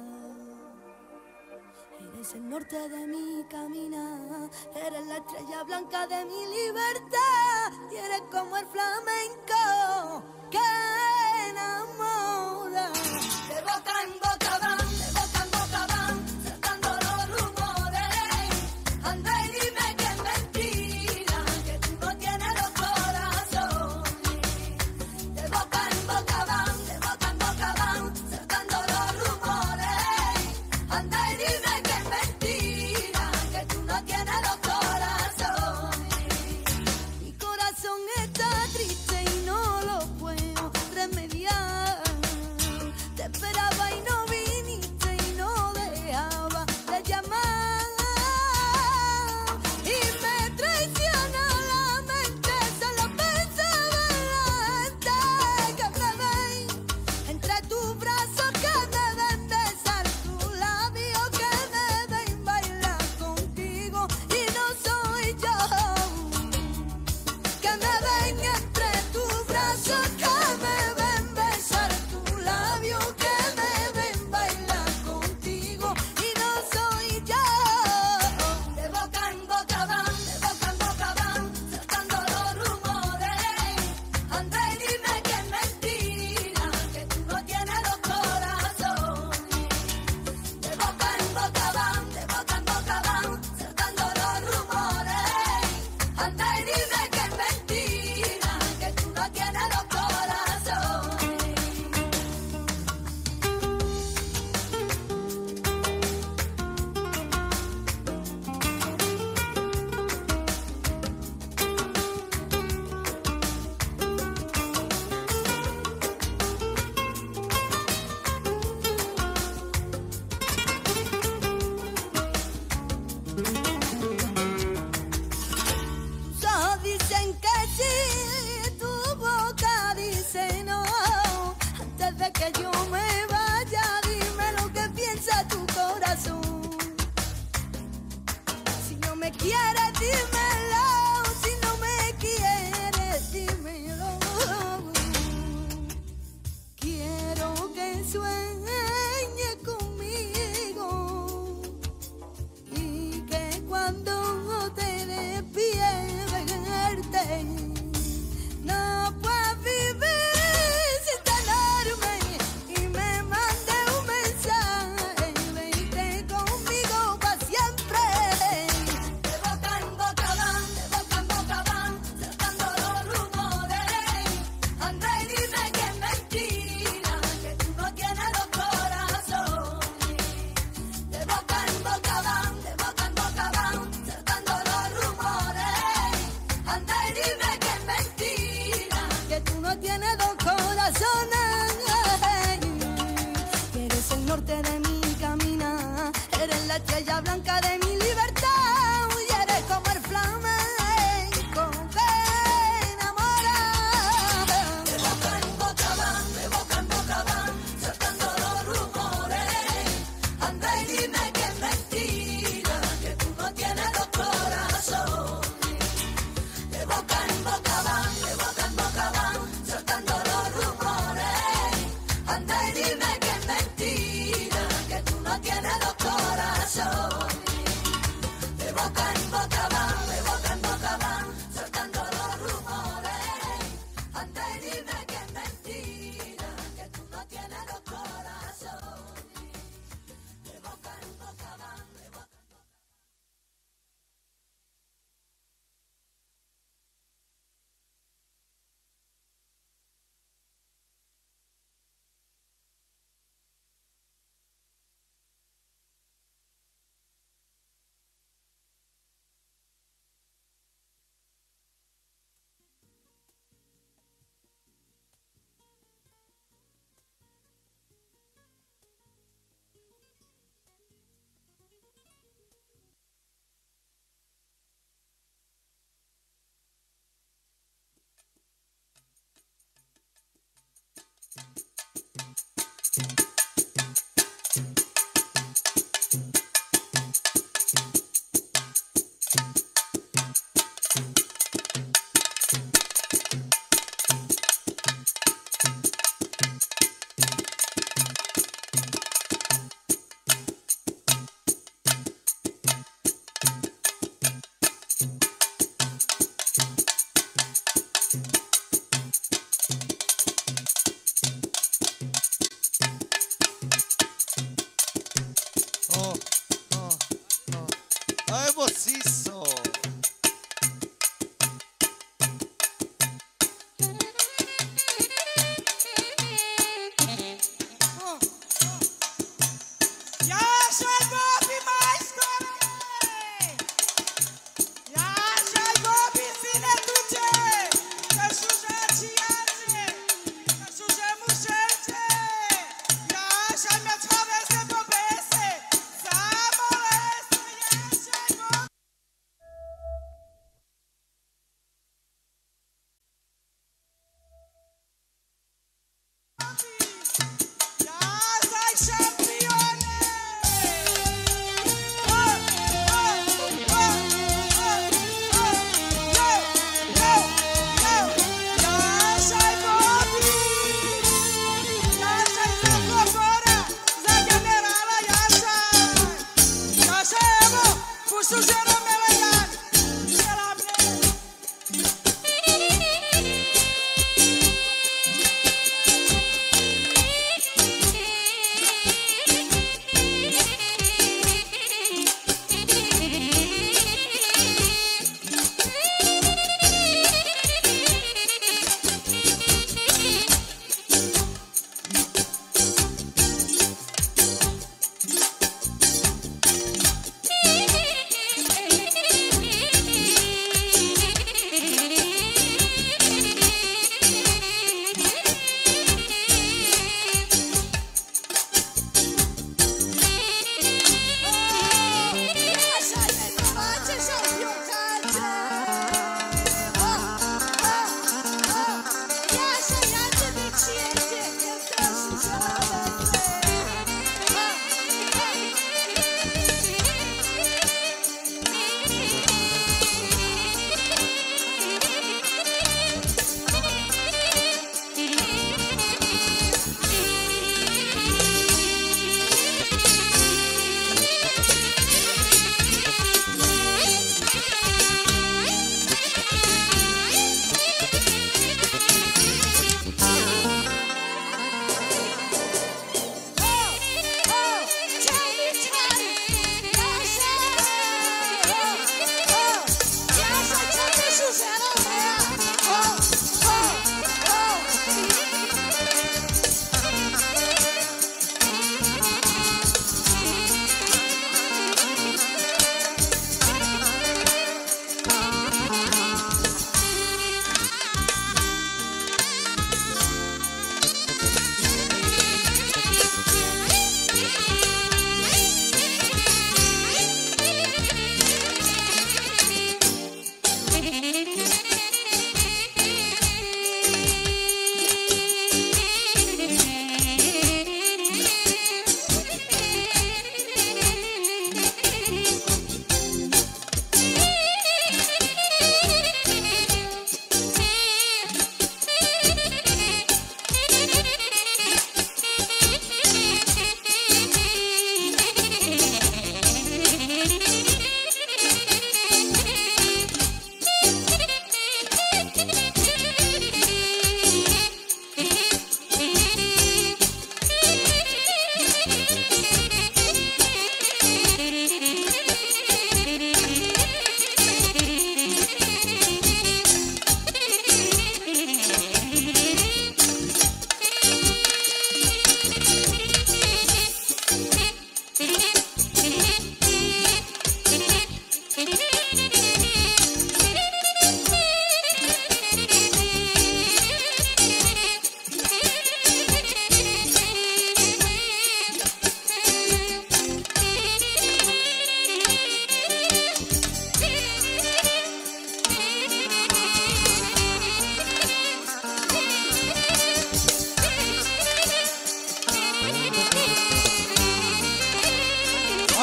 Eres el norte de mi caminar. Eres la estrella blanca de mi libertad. Y eres como el flamenco que enamora. De boca en boca van, de boca en boca van, saltando los rumores. Anda y dime que es mentira, que tú no tienes los corazones. De boca en boca van, de boca en boca van, saltando los rumores. Anda y dime que es mentira, que tú no tienes los corazones. Mi corazón está triste y no lo puedo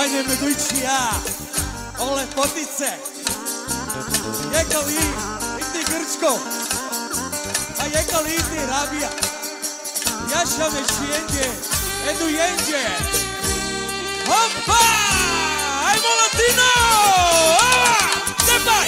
Hajde me dujčija, o lepotice. Jeka li, iti Grčko, a jeka li iti Rabija. Jaša me šijenje, edu jenđe. Hopa! Ajmo Latino! Ova! Cepaj!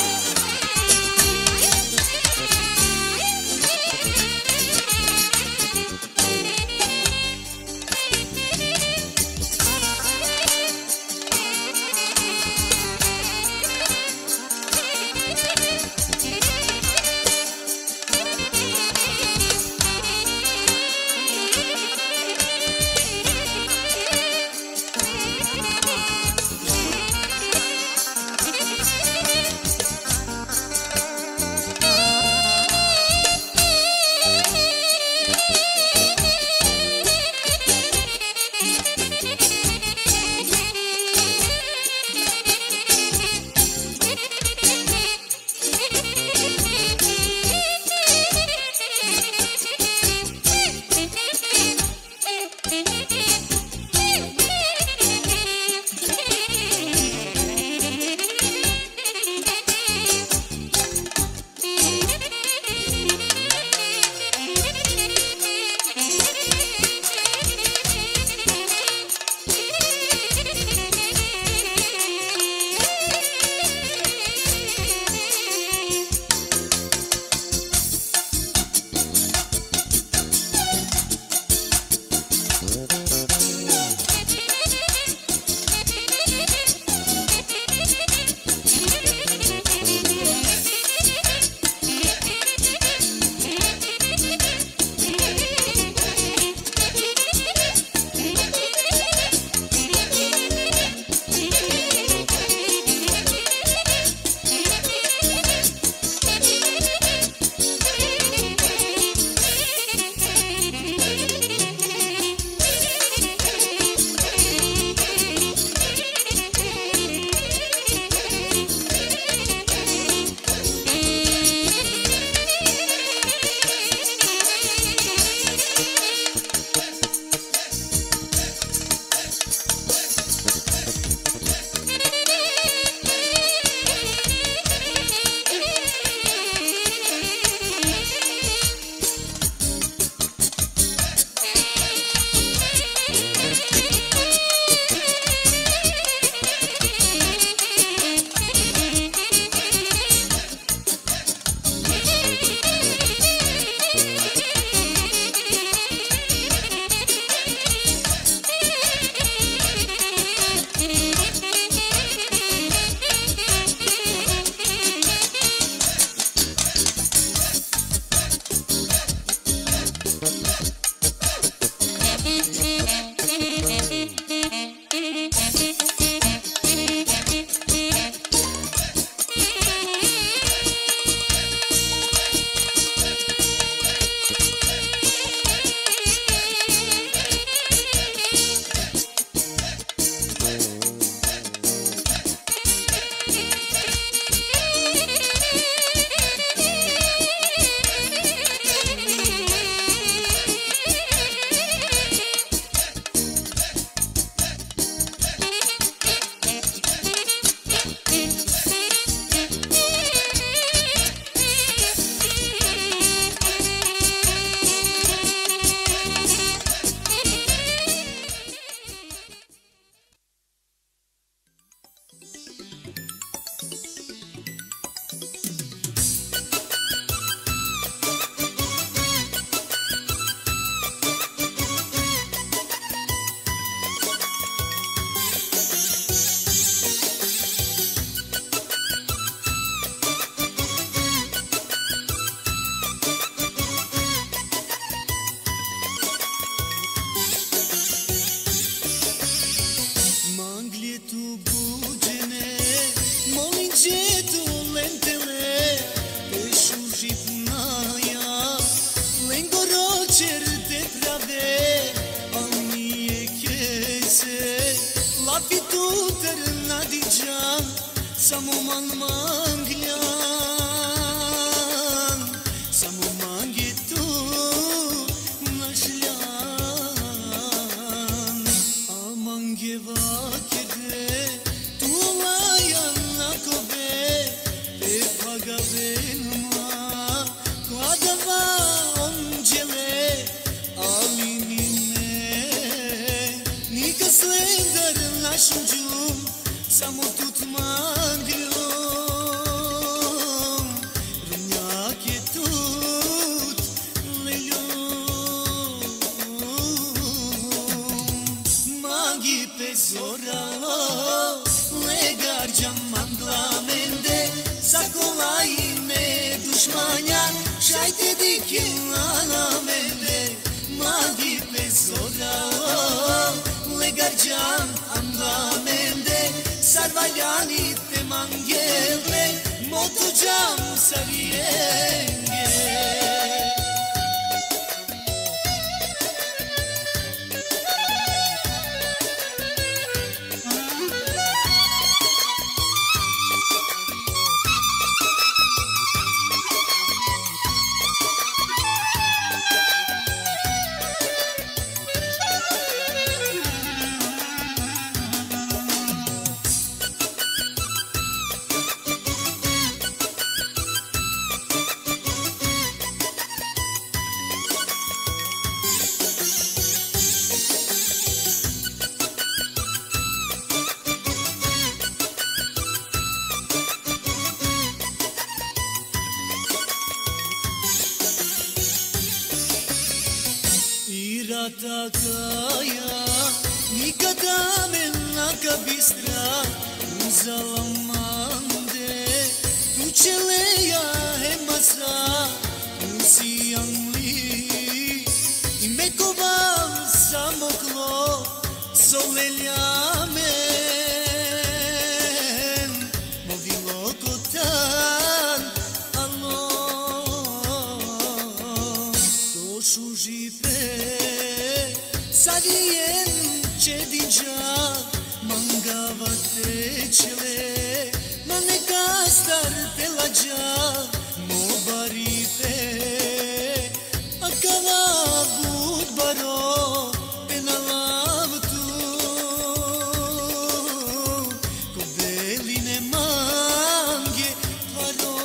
Samo man mangyan, samo mangi tu nashlan, amange vakede. me shumë sa mo tut ma ngrëm rënjak e tut lejëm magi pe zora legar gjamman mende sa kolaj me dushmanja shajte dikin ana mende magi pe zora legar gjam anda mende sarvaljani te mangele motu gjam savijenge Takaya nikada menaka bistra uzalamande tucheleya hemasa usiangli imekovam samoklo solelyamen movilokotan alo toshujipe Sarien cedinja mangavate chile mane kastar telaja mobaripe akala budbaro penalavtu koveline mange varo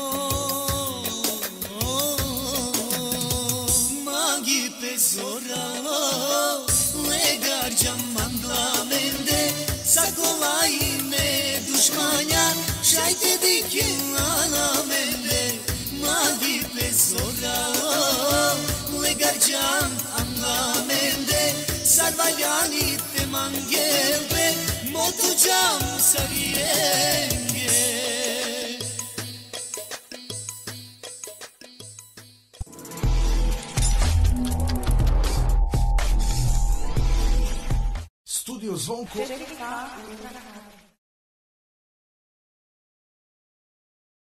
magi pezoralo legar gjamman mende sa kolaj me dushmanja shajte dikin ana mende magi pezora legar gjam anda mende sarvaljani te mangele motu gjam savijenge Studio Zvonko